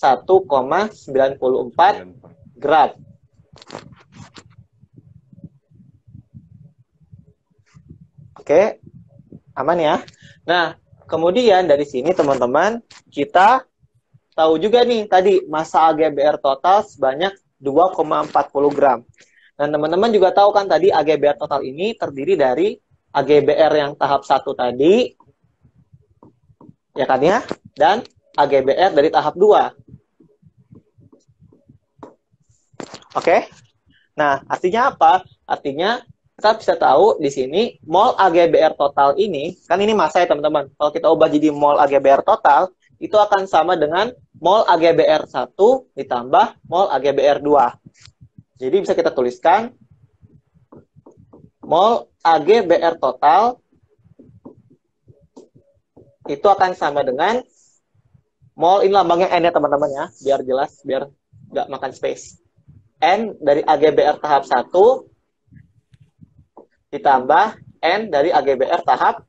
1,94 gram. Oke, aman ya? Nah, kemudian dari sini teman-teman, kita tahu juga nih tadi massa AgBr total sebanyak 2,40 gram. Dan teman-teman juga tahu kan tadi AgBr total ini terdiri dari AgBr yang tahap 1 tadi, ya kan ya? Dan AgBr dari tahap 2. Oke? Nah, artinya apa? Artinya kita bisa tahu di sini mol AgBr total ini, kan ini massa ya teman-teman. Kalau kita ubah jadi mol AgBr total, itu akan sama dengan mol AgBr 1 ditambah mol AgBr 2. Jadi bisa kita tuliskan mol AgBr total itu akan sama dengan mol, ini lambangnya N ya teman-teman ya, biar jelas, biar nggak makan space. N dari AgBr tahap 1 ditambah N dari AgBr tahap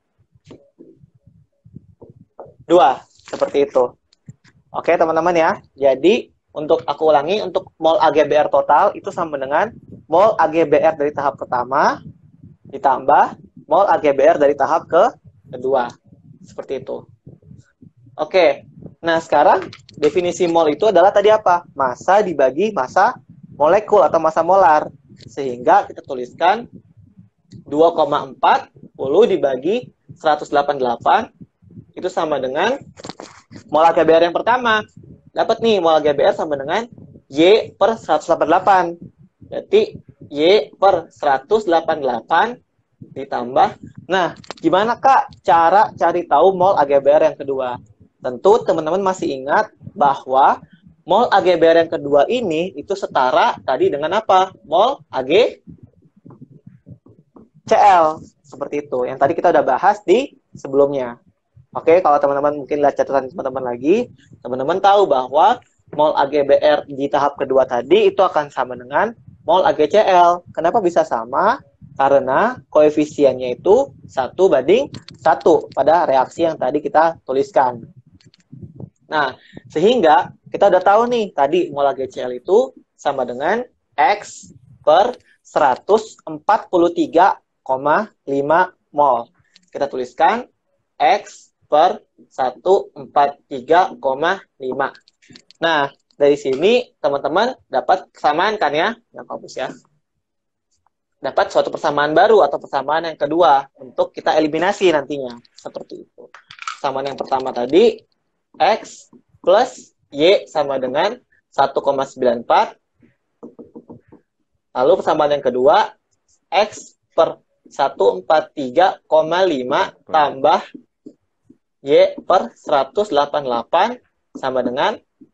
2. Seperti itu. Oke, teman-teman ya. Jadi, untuk aku ulangi, untuk mol AgBr total itu sama dengan mol AgBr dari tahap pertama ditambah mol AgBr dari tahap kedua. Seperti itu. Oke. Nah, sekarang definisi mol itu adalah tadi apa? Massa dibagi massa molekul atau massa molar. Sehingga kita tuliskan 2,40 dibagi 188 itu sama dengan mol AgBr yang pertama. Dapat nih mol AgBr sama dengan Y per 188. Berarti Y per 188 ditambah. Nah, gimana Kak cara cari tahu mol AgBr yang kedua? Tentu teman-teman masih ingat bahwa mol AgBr yang kedua ini itu setara tadi dengan apa? Mol AgCl. Seperti itu. Yang tadi kita udah bahas di sebelumnya. Oke, kalau teman-teman mungkin lihat catatan teman-teman lagi, teman-teman tahu bahwa mol AgBr di tahap kedua tadi itu akan sama dengan mol AgCl. Kenapa bisa sama? Karena koefisiennya itu 1:1 pada reaksi yang tadi kita tuliskan. Nah, sehingga kita udah tahu nih, tadi mol AgCl itu sama dengan X per 143,5 mol. Kita tuliskan X per 143,5. Nah, dari sini teman-teman dapat persamaan kan ya? Yang hapus ya. Dapat suatu persamaan baru atau persamaan yang kedua untuk kita eliminasi nantinya. Seperti itu. Persamaan yang pertama tadi, X plus Y sama dengan 1,94. Lalu persamaan yang kedua, X per 143,5 tambah Y per 188 sama dengan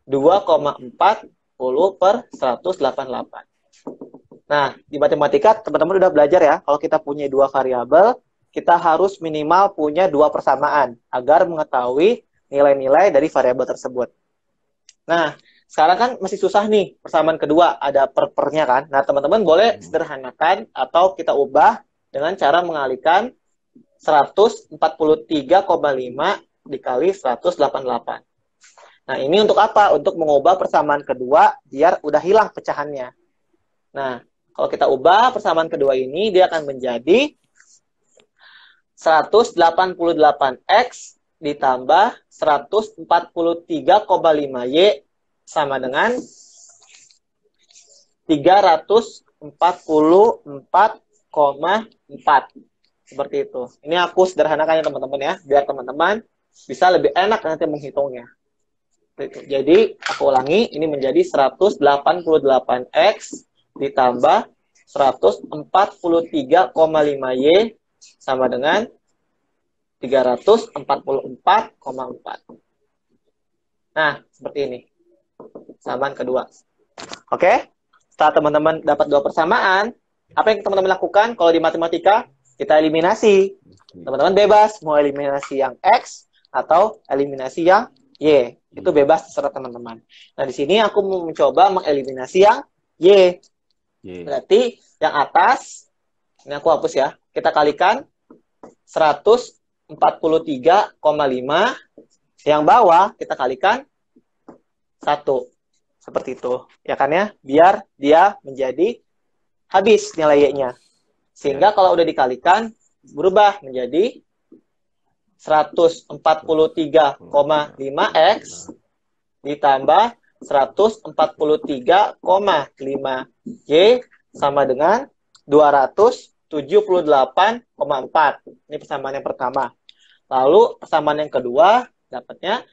2,40 per 188. Nah, di matematika teman-teman udah belajar ya, kalau kita punya dua variabel, kita harus minimal punya dua persamaan agar mengetahui nilai-nilai dari variabel tersebut. Nah, sekarang kan masih susah nih persamaan kedua, ada per-pernya kan. Nah, teman-teman boleh sederhanakan atau kita ubah dengan cara mengalihkan 143,5 dikali 188. Nah, ini untuk apa? Untuk mengubah persamaan kedua biar udah hilang pecahannya. Nah, kalau kita ubah persamaan kedua ini, dia akan menjadi 188X ditambah 143,5Y sama dengan 344,4. Seperti itu. Ini aku sederhanakan ya teman-teman ya, biar teman-teman bisa lebih enak nanti menghitungnya. Jadi, aku ulangi, ini menjadi 188X ditambah 143,5Y sama dengan 344,4. Nah, seperti ini. Persamaan kedua. Oke? Setelah teman-teman dapat dua persamaan, apa yang teman-teman lakukan kalau di matematika? kita eliminasi. Teman-teman bebas mau eliminasi yang X atau eliminasi yang Y. Itu bebas terserah teman-teman. Nah, di sini aku mau mencoba mengeliminasi yang Y. Berarti yang atas, ini aku hapus ya. Kita kalikan 143,5. Yang bawah kita kalikan 1. Seperti itu. Ya kan ya? Biar dia menjadi habis nilai Y-nya. Sehingga kalau udah dikalikan, berubah menjadi 143,5X ditambah 143,5Y sama dengan 278,4. Ini persamaan yang pertama. Lalu persamaan yang kedua dapatnya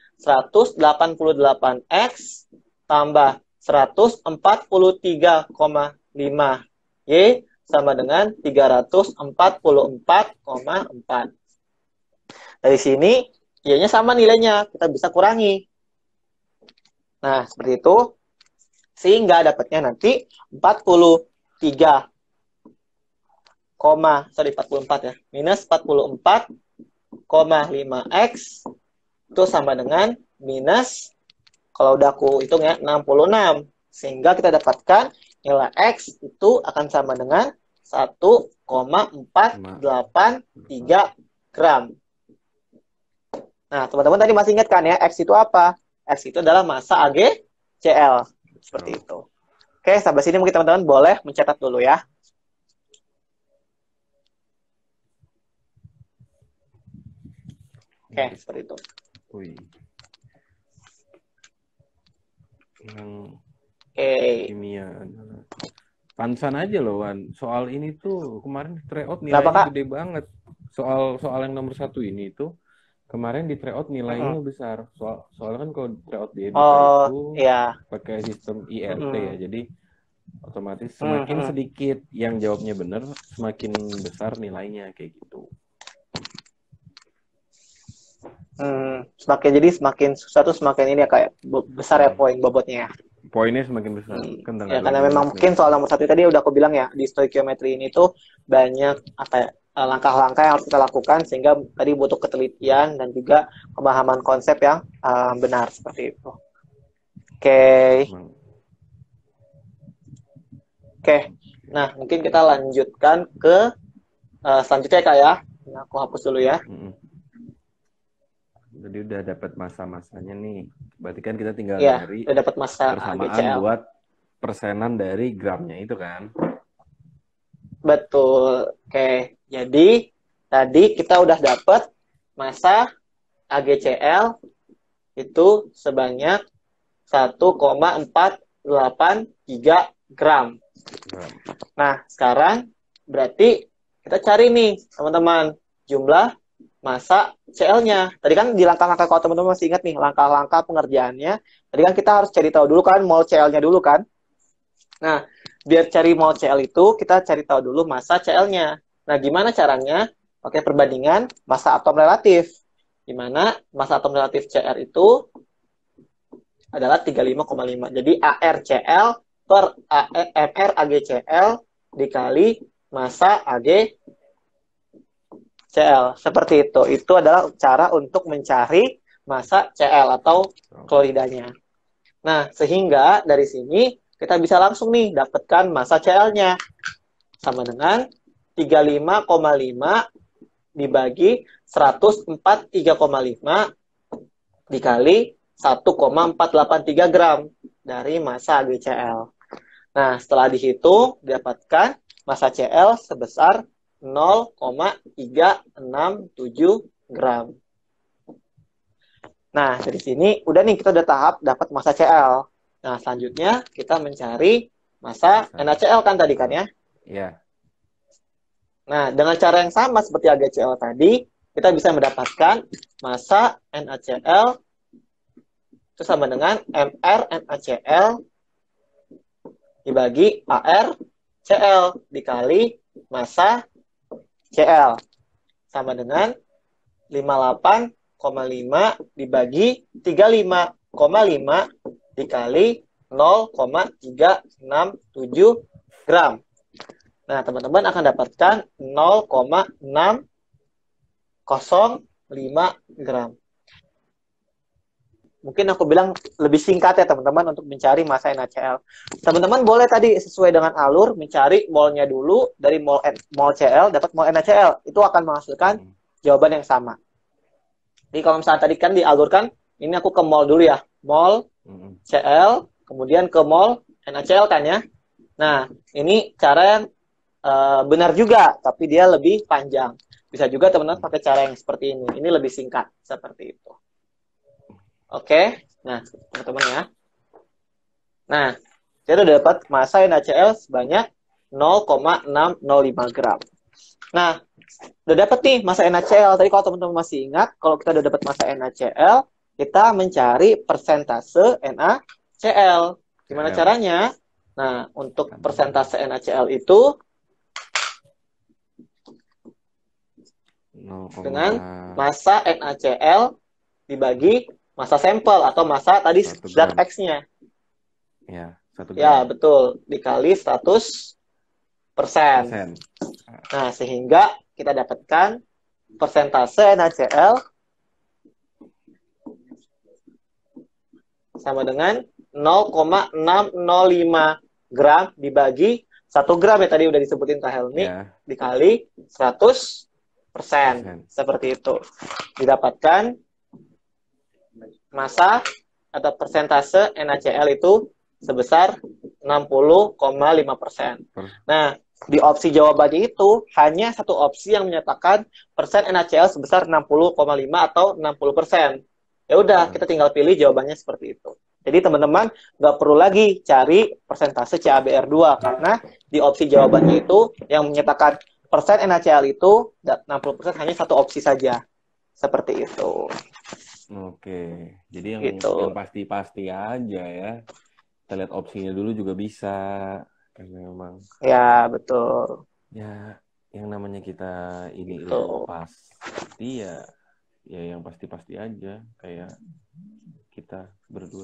188X tambah 143,5Y sama dengan 344,4. Dari sini, Y-nya sama nilainya. Kita bisa kurangi. Nah, seperti itu. Sehingga dapatnya nanti 44 ya. Minus 44,5X itu sama dengan minus, kalau udah aku hitung ya, 66. Sehingga kita dapatkan nilai X itu akan sama dengan 1,483 gram. Nah, teman-teman tadi masih ingat kan ya, X itu apa? X itu adalah massa AgCl. Seperti itu. Oke, sampai sini mungkin teman-teman boleh mencatat dulu ya. Oke, seperti itu. Wih. Yang kimia. Pansan aja loh, Wan. Soal ini tuh kemarin tryout nilainya gede banget. Soal yang nomor 1 ini tuh kemarin di tryout nilainya besar. Soalnya kan kalau tryout di edukasi itu pakai sistem IRT ya. Jadi otomatis semakin sedikit yang jawabnya benar, semakin besar nilainya kayak gitu. Semakin susah tuh semakin ini ya kayak besar ya poin bobotnya ya. Poinnya semakin besar. Ya karena memang mungkin soal nomor 1 tadi udah aku bilang ya, di stoikiometri ini tuh banyak langkah-langkah yang harus kita lakukan sehingga tadi butuh ketelitian dan juga pemahaman konsep yang benar seperti itu. Oke. Nah, mungkin kita lanjutkan ke selanjutnya Kak ya. Nah, aku hapus dulu ya. Jadi udah dapat masa-masanya nih. Berarti kan kita tinggal nyari udah dapat masa persamaan AgCl buat persenan dari gramnya itu kan. Betul. Oke. Jadi tadi kita udah dapat massa AgCl itu sebanyak 1,483 gram. Nah, sekarang berarti kita cari nih, teman-teman, jumlah massa Cl-nya. Tadi kan di langkah-langkah, kalau teman-teman masih ingat nih, langkah-langkah pengerjaannya, tadi kan kita harus cari tahu dulu kan mol Cl-nya dulu kan. Nah, biar cari mol Cl itu, kita cari tahu dulu massa Cl-nya. Nah, gimana caranya? Pakai perbandingan massa atom relatif. Di mana massa atom relatif Cr itu adalah 35,5. Jadi ArCl per MR AgCl dikali massa AgCl. Seperti itu. Itu adalah cara untuk mencari massa Cl atau kloridanya. Nah, sehingga dari sini kita bisa langsung nih dapatkan massa Cl-nya. Sama dengan 35,5 dibagi 143,5 dikali 1,483 gram dari massa AgCl. Nah, setelah dihitung, didapatkan massa Cl sebesar 0,367 gram. Nah, dari sini udah nih kita udah tahap dapat massa Cl. Nah, selanjutnya kita mencari massa NaCl kan tadi kan ya? Iya. Nah, dengan cara yang sama seperti AgCl tadi, kita bisa mendapatkan massa NaCl itu sama dengan MR NaCl dibagi ArCl dikali massa Cl sama dengan 58,5 dibagi 35,5 dikali 0,367 gram. Nah, teman-teman akan dapatkan 0,605 gram. Mungkin aku bilang lebih singkat ya teman-teman untuk mencari massa NaCl. Teman-teman boleh tadi sesuai dengan alur mencari molnya dulu dari mol Cl dapat mol NaCl. Itu akan menghasilkan jawaban yang sama. Jadi kalau misalnya tadi kan dialurkan, ini aku ke mol dulu ya. Mol Cl, kemudian ke mol NaCl kan ya. Nah, ini cara yang benar juga, tapi dia lebih panjang. Bisa juga teman-teman pakai cara yang seperti ini. Ini lebih singkat, seperti itu. Oke, nah teman-teman ya. Nah, kita udah dapat massa NaCl sebanyak 0,605 gram. Nah, udah dapat nih massa NaCl. Tadi kalau teman-teman masih ingat, kalau kita udah dapat massa NaCl, kita mencari persentase NaCl. Gimana caranya? Nah, untuk persentase NaCl itu dengan massa NaCl dibagi massa sampel atau massa tadi zat X-nya. Ya, 1 gram. Ya, betul. Dikali 100%. Nah, sehingga kita dapatkan persentase NaCl sama dengan 0,605 gram dibagi 1 gram ya tadi udah disebutin Kak Helmi, dikali 100%. Seperti itu. Didapatkan massa atau persentase NaCl itu sebesar 60,5%. Nah, di opsi jawabannya itu hanya satu opsi yang menyatakan persen NaCl sebesar 60,5 atau 60%. Ya udah, kita tinggal pilih jawabannya seperti itu. Jadi teman-teman nggak perlu lagi cari persentase CaBr2 karena di opsi jawabannya itu yang menyatakan persen NaCl itu 60% hanya satu opsi saja. Seperti itu. Oke, jadi yang pasti-pasti aja ya. Kita lihat opsinya dulu juga bisa. Memang. Ya, betul. Ya, yang namanya kita ini ilmu pasti ya yang pasti-pasti aja. Kayak kita berdua.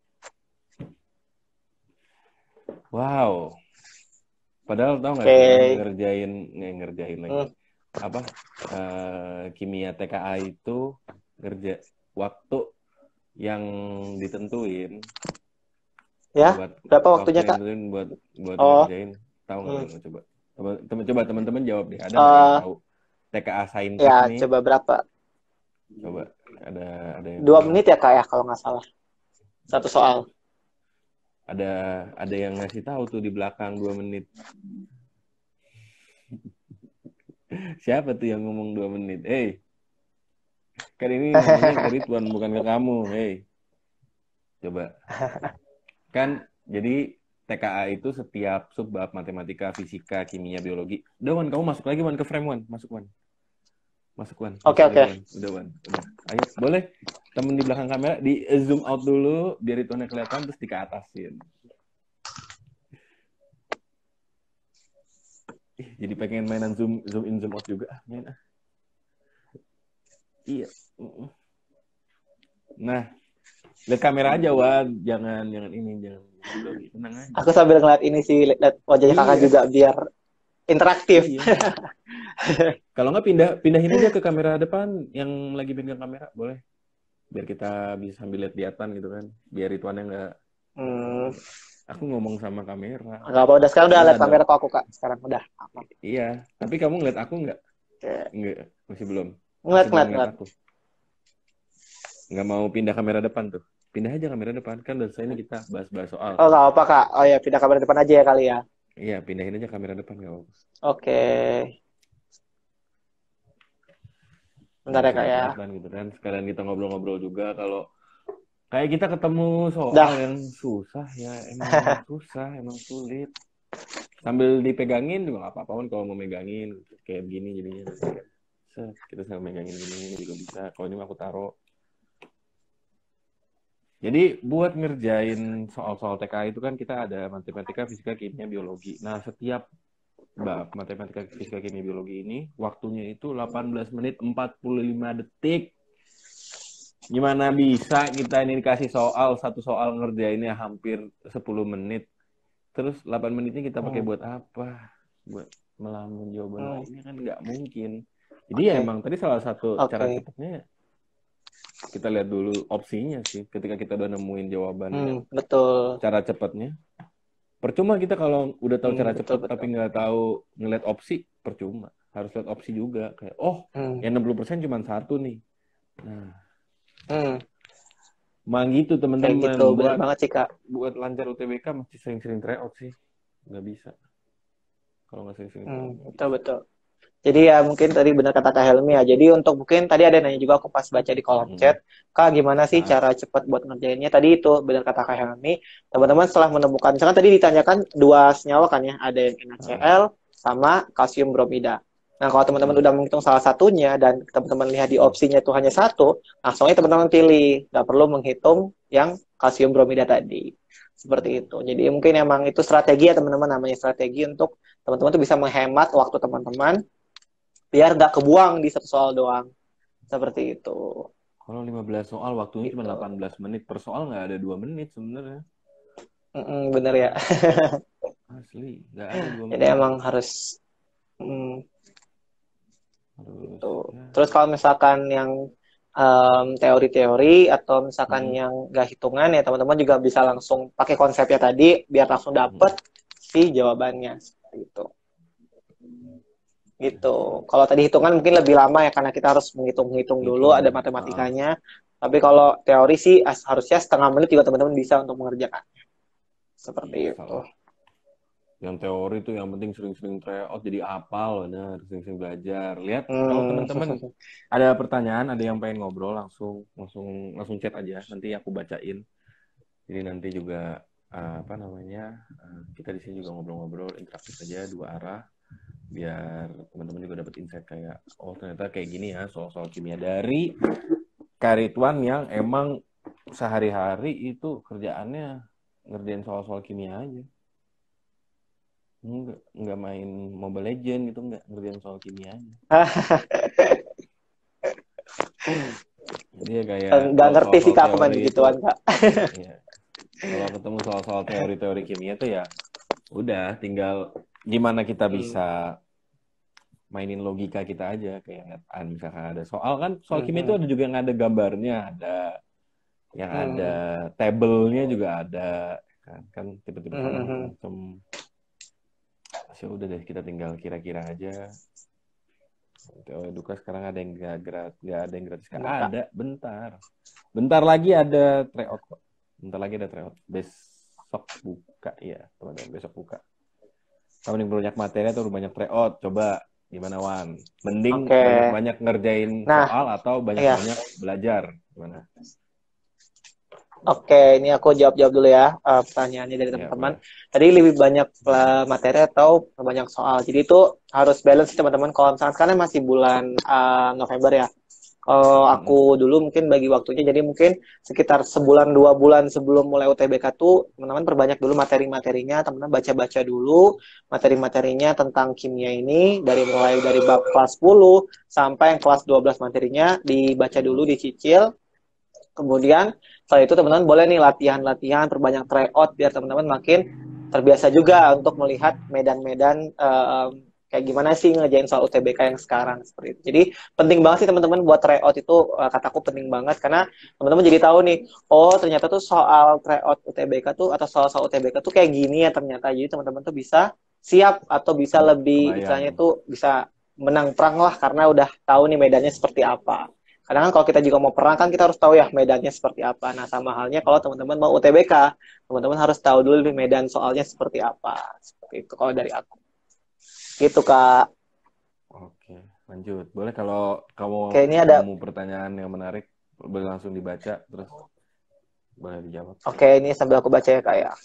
Wow. Padahal tau nggak sih ngerjain lagi. Kimia TKA itu kerja waktu yang ditentuin ya berapa waktunya Kak? buat ngerjain tahu nggak? Coba teman-teman jawab deh, ada nggak yang tahu TKA saintis ya, nih? coba berapa? Coba ada yang 2 menit ya Kak ya kalau nggak salah satu soal. Ada yang ngasih tahu tuh di belakang 2 menit. Siapa tuh yang ngomong 2 menit? Kan ini ngomongnya ke Ridwan bukan ke kamu. Coba. Kan jadi TKA itu setiap subbab matematika, fisika, kimia, biologi. Udah Wan, kamu masuk lagi Wan ke frame Wan. Masuk Wan. Oke. Udah Wan. Udah. Ayo, boleh temen di belakang kamera di zoom out dulu biar Ridwannya kelihatan terus di ke atasin. Jadi pengen mainan zoom in zoom out juga main ah. Iya. Nah, lihat kamera aja Wan, jangan ini jangan tenang aja. Aku sambil ngeliat ini sih, lihat wajahnya Kakak juga biar interaktif. Kalau nggak pindahin aja ke kamera depan yang lagi pegang kamera, boleh. Biar kita bisa sambil lihat liatan gitu kan. Biar Ridwannya nggak. Aku ngomong sama kamera. Nggak apa, udah sekarang udah lihat kamera kok aku Kak. Sekarang udah. Iya, tapi kamu ngeliat aku nggak? Nggak, masih belum. Ngeliat. Aku. Nggak mau pindah kamera depan tuh. Pindah aja kamera depan. Kan dari ini kita bahas-bahas soal. Oh, nggak apa Kak. Oh ya, pindah kamera depan aja ya kali ya. Iya, pindahin aja kamera depan nggak apa-apa. Oke. Bentar ya Kak ya. Gitu kan. Sekalian kita ngobrol-ngobrol juga kalau kayak kita ketemu soal yang susah ya, emang susah, emang sulit. Sambil dipegangin juga nggak apa-apa kan kalau mau megangin kayak begini jadinya. Kita sambil megangin gini juga bisa. Kalau ini aku taruh. Jadi buat ngerjain soal-soal TK itu kan kita ada matematika, fisika, kimia, biologi. Nah, setiap bab matematika, fisika, kimia, biologi ini waktunya itu 18 menit 45 detik. Gimana bisa kita ini dikasih satu soal ngerjainnya hampir 10 menit. Terus 8 menitnya kita pakai buat apa? buat melamun jawaban lainnya kan nggak mungkin. Jadi Oke. ya emang tadi salah satu Oke. cara cepatnya kita lihat dulu opsinya sih. Ketika kita udah nemuin jawabannya, Betul. cara cepatnya. Percuma kita kalau udah tahu cara Betul, cepat tapi betul. nggak tahu ngeliat opsi, percuma. Harus lihat opsi juga. Kayak, oh, yang 60% cuma satu nih. Nah, Hmm. emang gitu Kayak teman-teman. gitu, bener banget sih Kak. Buat lancar UTBK mesti sering-sering tryout sih. Nggak bisa. Kalau nggak sering-sering tryout nggak Betul, bisa. betul. Jadi ya mungkin tadi benar kata Kak Helmi ya. Jadi untuk mungkin tadi ada yang nanya juga aku pas baca di kolom chat, Kak gimana sih Nah, cara cepat buat ngerjainnya? Tadi itu benar kata Kak Helmi. Teman-teman setelah menemukan, misalkan tadi ditanyakan dua senyawa kan ya, ada yang NaCl sama kalsium bromida. Nah kalau teman-teman udah menghitung salah satunya dan teman-teman lihat di opsinya itu hanya satu, langsung aja teman-teman pilih. Nggak perlu menghitung yang kalsium bromida tadi. Seperti itu. Jadi mungkin emang itu strategi ya teman-teman, namanya strategi untuk teman-teman tuh bisa menghemat waktu teman-teman biar nggak kebuang di satu soal doang. Seperti itu. kalau 15 soal waktunya cuma Gitu. 18 menit. Per soal nggak ada 2 menit sebenarnya. Bener ya. Asli, nggak ada 2 Jadi menit. emang harus Harus, gitu. ya. Terus kalau misalkan yang teori-teori atau misalkan yang nggak hitungan ya teman-teman juga bisa langsung pakai konsepnya tadi biar langsung dapet si jawabannya seperti itu. Gitu. Kalau tadi hitungan mungkin lebih lama ya karena kita harus menghitung-hitung dulu ada Hitung. matematikanya. Tapi kalau teori sih harusnya setengah menit juga teman-teman bisa untuk mengerjakan. Seperti Bisa itu. lah. Yang teori tuh yang penting sering-sering tryout jadi apal, benar, sering-sering belajar. Lihat kalau teman-teman ada pertanyaan, ada yang pengen ngobrol langsung chat aja, nanti aku bacain. Jadi nanti juga apa namanya kita di sini juga ngobrol-ngobrol interaktif aja dua arah biar teman-teman juga dapat insight kayak oh ternyata kayak gini ya soal-soal kimia dari Karituan yang emang sehari-hari itu kerjaannya ngerjain soal-soal kimia aja. Enggak main Mobile Legend gitu, enggak ngerjain soal kimia aja. Jadi ya kayak Nggak kalau ngerti sih soal-soal Kak aku main teori itu begituan Kak. ya kalau ketemu soal-soal teori-teori kimia tuh ya udah tinggal gimana kita bisa mainin logika kita aja kayak misalkan ada soal kan soal kimia itu ada juga yang ada gambarnya, ada yang ada tabelnya juga ada kan tipe-tipe soal macam-macam. Ya udah deh kita tinggal kira-kira aja. Eduka sekarang ada yang nggak ada yang gratis. Ada, bentar lagi ada tryout kok. Bentar lagi ada tryout. Besok buka ya teman-teman, besok buka. Kamu yang banyak materi atau banyak tryout? Coba gimana Wan? Mending banyak-banyak ngerjain soal atau banyak-banyak belajar? Gimana? Oke, ini aku jawab dulu ya pertanyaannya dari teman-teman. Tadi lebih banyak materi atau banyak soal. Jadi itu harus balance teman-teman. Kalau misalkan sekarang masih bulan November ya. Kalau aku dulu mungkin bagi waktunya, jadi mungkin sekitar sebulan 2 bulan sebelum mulai UTBK tuh teman-teman perbanyak dulu materi-materinya, teman-teman baca-baca dulu materi-materinya tentang kimia ini mulai dari bab kelas 10 sampai yang kelas 12 materinya dibaca dulu, dicicil. Kemudian setelah itu teman-teman boleh nih latihan-latihan, perbanyak tryout biar teman-teman makin terbiasa juga untuk melihat medan-medan kayak gimana sih ngerjain soal UTBK yang sekarang seperti itu. Jadi penting banget sih teman-teman buat tryout itu kataku penting banget karena teman-teman jadi tahu nih, oh ternyata tuh soal tryout UTBK tuh atau soal-soal UTBK tuh kayak gini ya ternyata. Jadi teman-teman tuh bisa siap atau bisa lebih istilahnya tuh bisa menang perang lah karena udah tahu nih medannya seperti apa. Kadang kan kalau kita juga mau perang kan kita harus tahu ya medannya seperti apa. Nah sama halnya kalau teman-teman mau UTBK, teman-teman harus tahu dulu medan soalnya seperti apa. Seperti itu kalau dari aku. Gitu Kak. Oke, lanjut. Boleh kalau kamu Oke, ini ada nemu pertanyaan yang menarik, boleh langsung dibaca terus boleh dijawab. Oke, ini sambil aku baca ya Kak ya.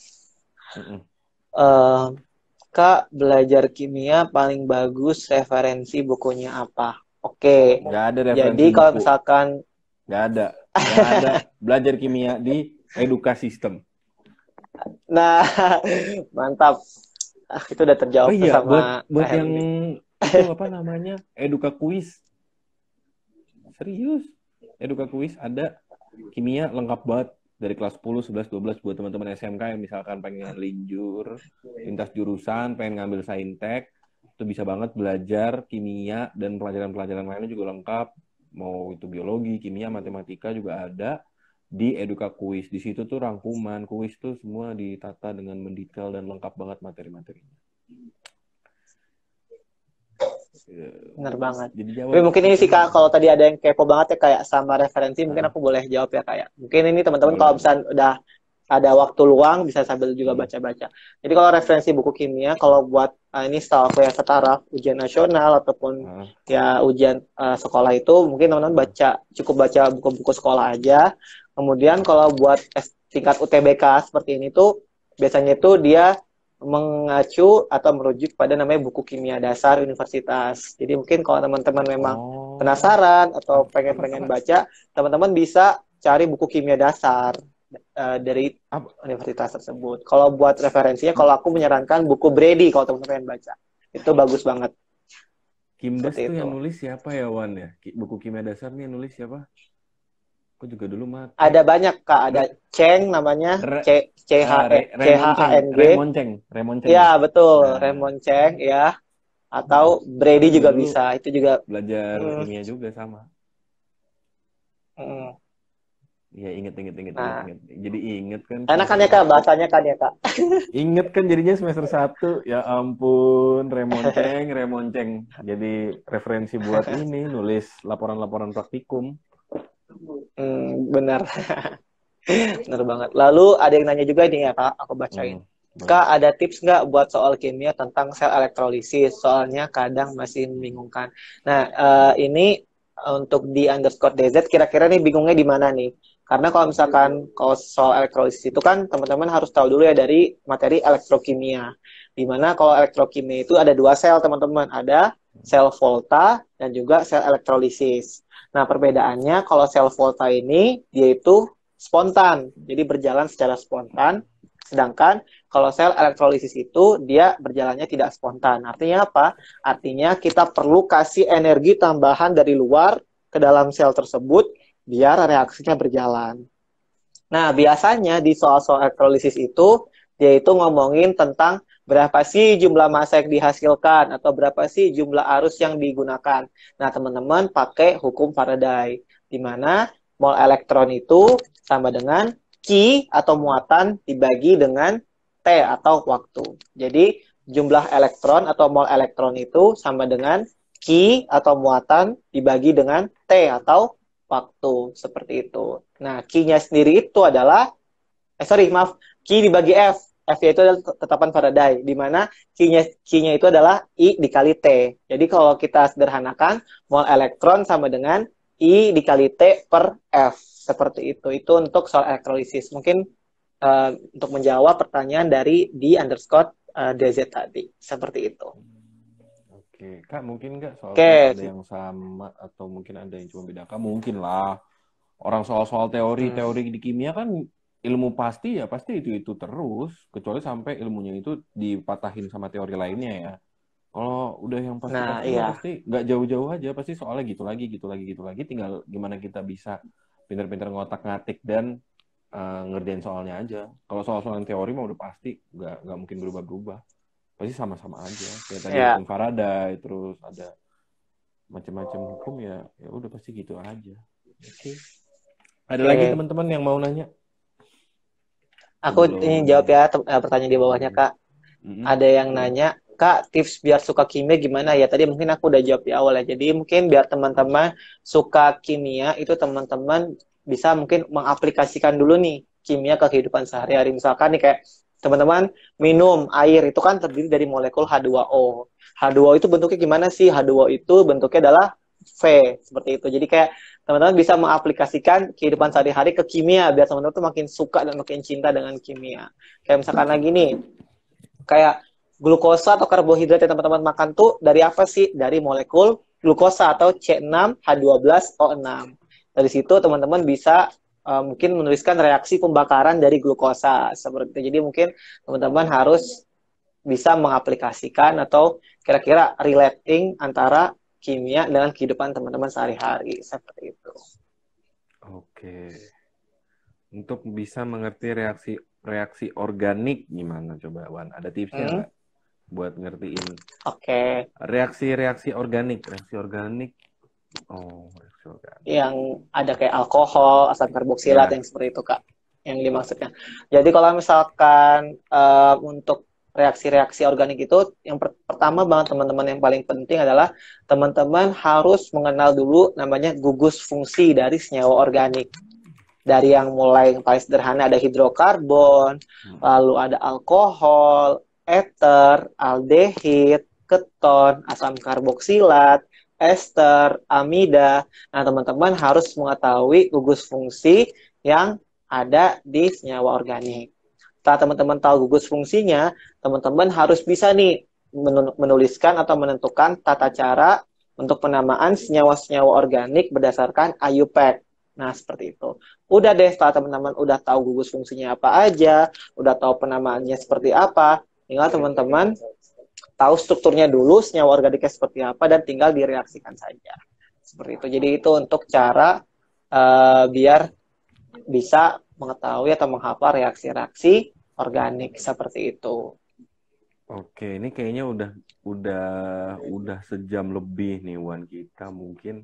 Kak, belajar kimia paling bagus referensi bukunya apa? Oke. Nggak ada referensi Jadi buku. kalau misalkan nggak ada belajar kimia di edukasi sistem. Nah, mantap. Itu udah terjawab tuh Iya, sama buat Kak yang Helmi. itu apa namanya? Eduka kuis. Serius. Eduka kuis ada kimia lengkap banget dari kelas 10, 11, 12 buat teman-teman SMK yang misalkan pengen linjur, lintas jurusan, pengen ngambil saintek, Itu bisa banget belajar kimia dan pelajaran-pelajaran lainnya juga lengkap. Mau itu biologi, kimia, matematika juga ada di Eduka Kuis. Di situ tuh rangkuman kuis tuh semua ditata dengan mendetail dan lengkap banget materi-materinya. Bener banget. Jadi Tapi jawab mungkin ini sih Kak, kalau tadi ada yang kepo banget ya kayak sama referensi, mungkin ah, aku boleh jawab ya kayak. Mungkin ini teman-teman boleh kalau boleh. misalnya udah ada waktu luang bisa sambil juga Hmm. baca-baca. Jadi kalau referensi buku kimia, kalau buat ini setahu aku ya setara ujian nasional ataupun Ah, ya ujian sekolah itu mungkin teman-teman ah, cukup baca buku-buku sekolah aja. Kemudian kalau buat tingkat UTBK seperti ini tuh biasanya tuh dia mengacu atau merujuk pada namanya buku kimia dasar universitas. Jadi mungkin kalau teman-teman memang oh, penasaran atau pengen-pengen baca, teman-teman bisa cari buku kimia dasar dari apa? universitas tersebut. Kalau buat referensinya, kalau aku menyarankan buku Brady kalau teman-teman pengen baca. Itu bagus banget. Kimdas Seperti tuh itu. yang nulis siapa ya Wan ya? Buku kimia dasar nih yang nulis siapa? Aku juga dulu make. Ada banyak Kak, ada Re, Cheng namanya, Re, C H A Raymond N G. Raymond Cheng Ya, ya. betul, Nah, Raymond Cheng ya. Atau aku Brady juga juga dulu bisa. Itu juga belajar hmm, kimia juga sama. hmm. Iya Nah, inget. Jadi inget kan enak semester kan ya Kak, satu. bahasanya kan ya Kak. Inget kan jadinya semester satu. Ya ampun, Raymond Cheng. Jadi referensi buat ini nulis laporan-laporan praktikum. Benar, benar banget. Lalu ada yang nanya juga nih ya Kak, aku bacain. Hmm, boleh. Kak, ada tips nggak buat soal kimia tentang sel elektrolisis? Soalnya kadang masih membingungkan. Nah, ini untuk di underscore DZ, kira-kira nih bingungnya di mana nih? Karena kalau misalkan kalau soal elektrolisis itu kan teman-teman harus tahu dulu ya dari materi elektrokimia. Di mana kalau elektrokimia itu ada dua sel teman-teman. Ada sel volta dan juga sel elektrolisis. Nah, perbedaannya kalau sel volta ini dia itu spontan, jadi berjalan secara spontan. Sedangkan kalau sel elektrolisis itu dia berjalannya tidak spontan. Artinya apa? Artinya kita perlu kasih energi tambahan dari luar ke dalam sel tersebut biar reaksinya berjalan. Nah, biasanya di soal-soal elektrolisis itu yaitu ngomongin tentang berapa sih jumlah massa yang dihasilkan atau berapa sih jumlah arus yang digunakan. Nah, teman-teman pakai hukum Faraday di mana mol elektron itu sama dengan Q atau muatan dibagi dengan T atau waktu. Jadi, jumlah elektron atau mol elektron itu sama dengan Q atau muatan dibagi dengan T atau waktu. Seperti itu. Nah, Q-nya sendiri itu adalah, maaf, Q dibagi F. F itu adalah tetapan Faraday, di mana Q-nya itu adalah I dikali T. Jadi kalau kita sederhanakan, mol elektron sama dengan I dikali T per F. Seperti itu. Itu untuk soal elektrolisis. Mungkin untuk menjawab pertanyaan dari di underscore DZ tadi. Seperti itu. Oke, Kak mungkin nggak soal kuis Oke. ada yang sama atau mungkin ada yang cuma beda? Kak mungkin lah. Orang soal-soal Hmm. teori-teori di kimia kan ilmu pasti ya pasti itu terus kecuali sampai ilmunya itu dipatahin sama teori lainnya ya. Kalau udah yang Nah, pasti-pasti mah iya. pasti nggak jauh-jauh aja pasti soalnya gitu lagi tinggal gimana kita bisa pinter-pinter ngotak-ngatik dan ngerjain soalnya aja. Kalau soal-soal yang teori mah udah pasti nggak mungkin berubah-berubah. Pasti sama-sama aja. Kayak tadi Ya. hukum Faraday terus ada macam-macam hukum ya ya udah pasti gitu aja. Oke. Ada lagi Oke. teman-teman yang mau nanya Aku ini jawab sebelum ya pertanyaan di bawahnya, mm, Kak. mm, Ada yang boleh. nanya, Kak, tips biar suka kimia gimana ya? Tadi mungkin aku udah jawab di awal ya. Jadi mungkin biar teman-teman suka kimia itu teman-teman bisa mungkin mengaplikasikan dulu nih kimia ke kehidupan sehari-hari. Misalkan nih kayak teman-teman minum air itu kan terdiri dari molekul H2O. H2O itu bentuknya gimana sih? H2O itu bentuknya adalah V seperti itu. Jadi kayak teman-teman bisa mengaplikasikan kehidupan sehari-hari ke kimia biar teman-teman tuh makin suka dan makin cinta dengan kimia. Kayak misalkan lagi nih, kayak glukosa atau karbohidrat yang teman-teman makan tuh dari apa sih? Dari molekul glukosa atau C6H12O6. Dari situ teman-teman bisa mungkin menuliskan reaksi pembakaran dari glukosa seperti itu. Jadi mungkin teman-teman harus bisa mengaplikasikan atau kira-kira relating antara kimia dengan kehidupan teman-teman sehari-hari seperti itu. Oke. Untuk bisa mengerti reaksi reaksi organik gimana coba Wan? Ada tipsnya Hmm? nggak? buat ngertiin Oke. reaksi organik. Reaksi organik. Oh, reaksi organik. Yang ada kayak alkohol, asam karboksilat Ya. yang seperti itu Kak, yang dimaksudnya. Jadi kalau misalkan untuk reaksi-reaksi organik itu, yang pertama banget teman-teman yang paling penting adalah teman-teman harus mengenal dulu namanya gugus fungsi dari senyawa organik. Dari yang mulai yang paling sederhana ada hidrokarbon, lalu ada alkohol, ether, aldehid, keton, asam karboksilat, ester, amida. Nah, teman-teman harus mengetahui gugus fungsi yang ada di senyawa organik. Setelah teman-teman tahu gugus fungsinya, teman-teman harus bisa nih menuliskan atau menentukan tata cara untuk penamaan senyawa-senyawa organik berdasarkan IUPAC. Nah, seperti itu. Udah deh, setelah teman-teman udah tahu gugus fungsinya apa aja, udah tahu penamaannya seperti apa, tinggal teman-teman tahu strukturnya dulu, senyawa organiknya seperti apa, dan tinggal direaksikan saja. Seperti itu. Jadi itu untuk cara biar bisa mengetahui atau menghafal reaksi-reaksi organik seperti itu. Oke, ini kayaknya udah sejam lebih nih Wan kita mungkin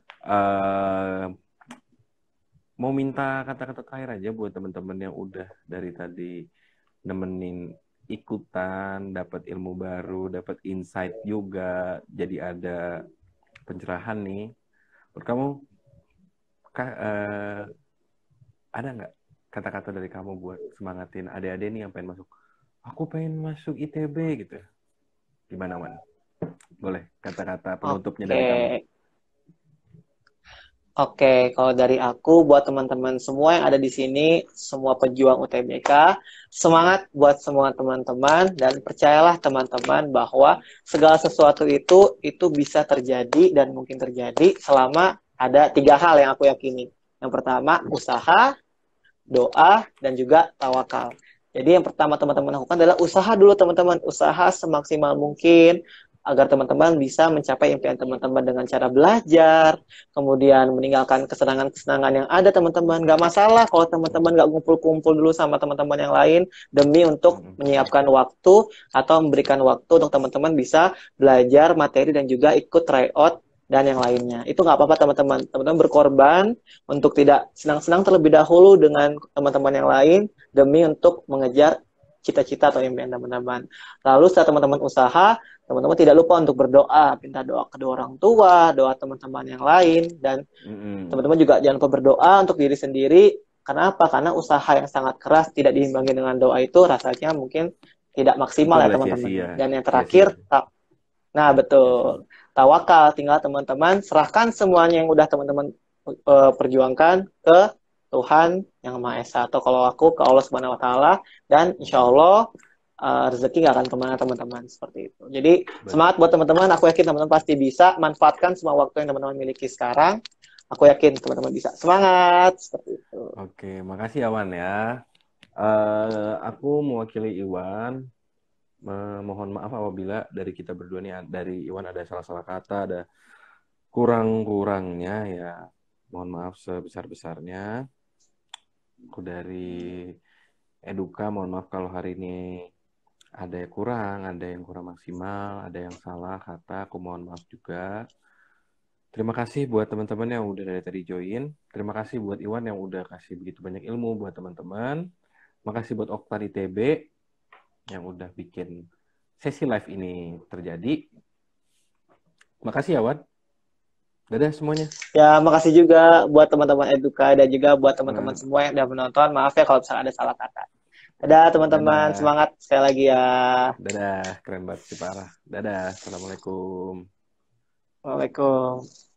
mau minta kata-kata terakhir aja buat teman-teman yang udah dari tadi nemenin ikutan, dapat ilmu baru, dapat insight juga, jadi ada pencerahan nih. Menurut kamu ada nggak kata-kata dari kamu buat semangatin adik-adik nih yang pengen masuk? Aku pengen masuk ITB gitu. Gimana, Wan? Boleh kata-kata penutupnya Oke, dari kamu? Oke, kalau dari aku buat teman-teman semua yang ada di sini, semua pejuang UTBK, semangat buat semua teman-teman dan percayalah teman-teman bahwa segala sesuatu itu bisa terjadi dan mungkin terjadi selama ada 3 hal yang aku yakini. Yang pertama, usaha, doa, dan juga tawakal. Jadi yang pertama teman-teman lakukan adalah usaha dulu teman-teman, usaha semaksimal mungkin agar teman-teman bisa mencapai impian teman-teman dengan cara belajar, kemudian meninggalkan kesenangan-kesenangan yang ada teman-teman. Gak masalah kalau teman-teman gak kumpul-kumpul dulu sama teman-teman yang lain demi untuk menyiapkan waktu atau memberikan waktu untuk teman-teman bisa belajar materi dan juga ikut tryout dan yang lainnya. Itu nggak apa-apa teman-teman. Teman-teman berkorban untuk tidak senang-senang terlebih dahulu dengan teman-teman yang lain demi untuk mengejar cita-cita atau impian teman-teman. Lalu setelah teman-teman usaha, teman-teman tidak lupa untuk berdoa, minta doa kedua orang tua, doa teman-teman yang lain, dan teman-teman juga jangan lupa berdoa untuk diri sendiri. Kenapa? Karena usaha yang sangat keras tidak diimbangi dengan doa itu rasanya mungkin tidak Itu maksimal ya adalah teman-teman. sia-sia. Dan yang Sia-sia. terakhir, nah betul, tawakal. Tinggal teman-teman serahkan semuanya yang udah teman-teman perjuangkan ke Tuhan yang Maha Esa, atau kalau aku ke Allah Subhanahu Wa Taala, dan insya Allah rezeki gak akan kemana teman-teman, seperti itu. Jadi semangat buat teman-teman. Aku yakin teman-teman pasti bisa manfaatkan semua waktu yang teman-teman miliki sekarang. Aku yakin teman-teman bisa. Semangat seperti itu. Oke, makasih Awan ya. Aku mewakili Iwan. Mohon maaf apabila dari kita berdua nih, dari Iwan ada salah-salah kata, ada kurang-kurangnya ya. Mohon maaf sebesar-besarnya. Aku dari Eduka, mohon maaf kalau hari ini ada yang kurang maksimal, ada yang salah kata, aku mohon maaf juga. Terima kasih buat teman-teman yang udah dari tadi join. Terima kasih buat Iwan yang udah kasih begitu banyak ilmu buat teman-teman. Makasih buat Okta di TB yang udah bikin sesi live ini terjadi. Makasih ya, Wan. Dadah semuanya. Ya, makasih juga buat teman-teman Eduka dan juga buat teman-teman semua yang udah menonton. Maaf ya kalau misalnya ada salah kata. Dadah teman-teman, Dadah. semangat sekali lagi ya. Dadah, keren banget sih parah. Dadah, assalamualaikum. Waalaikumsalam.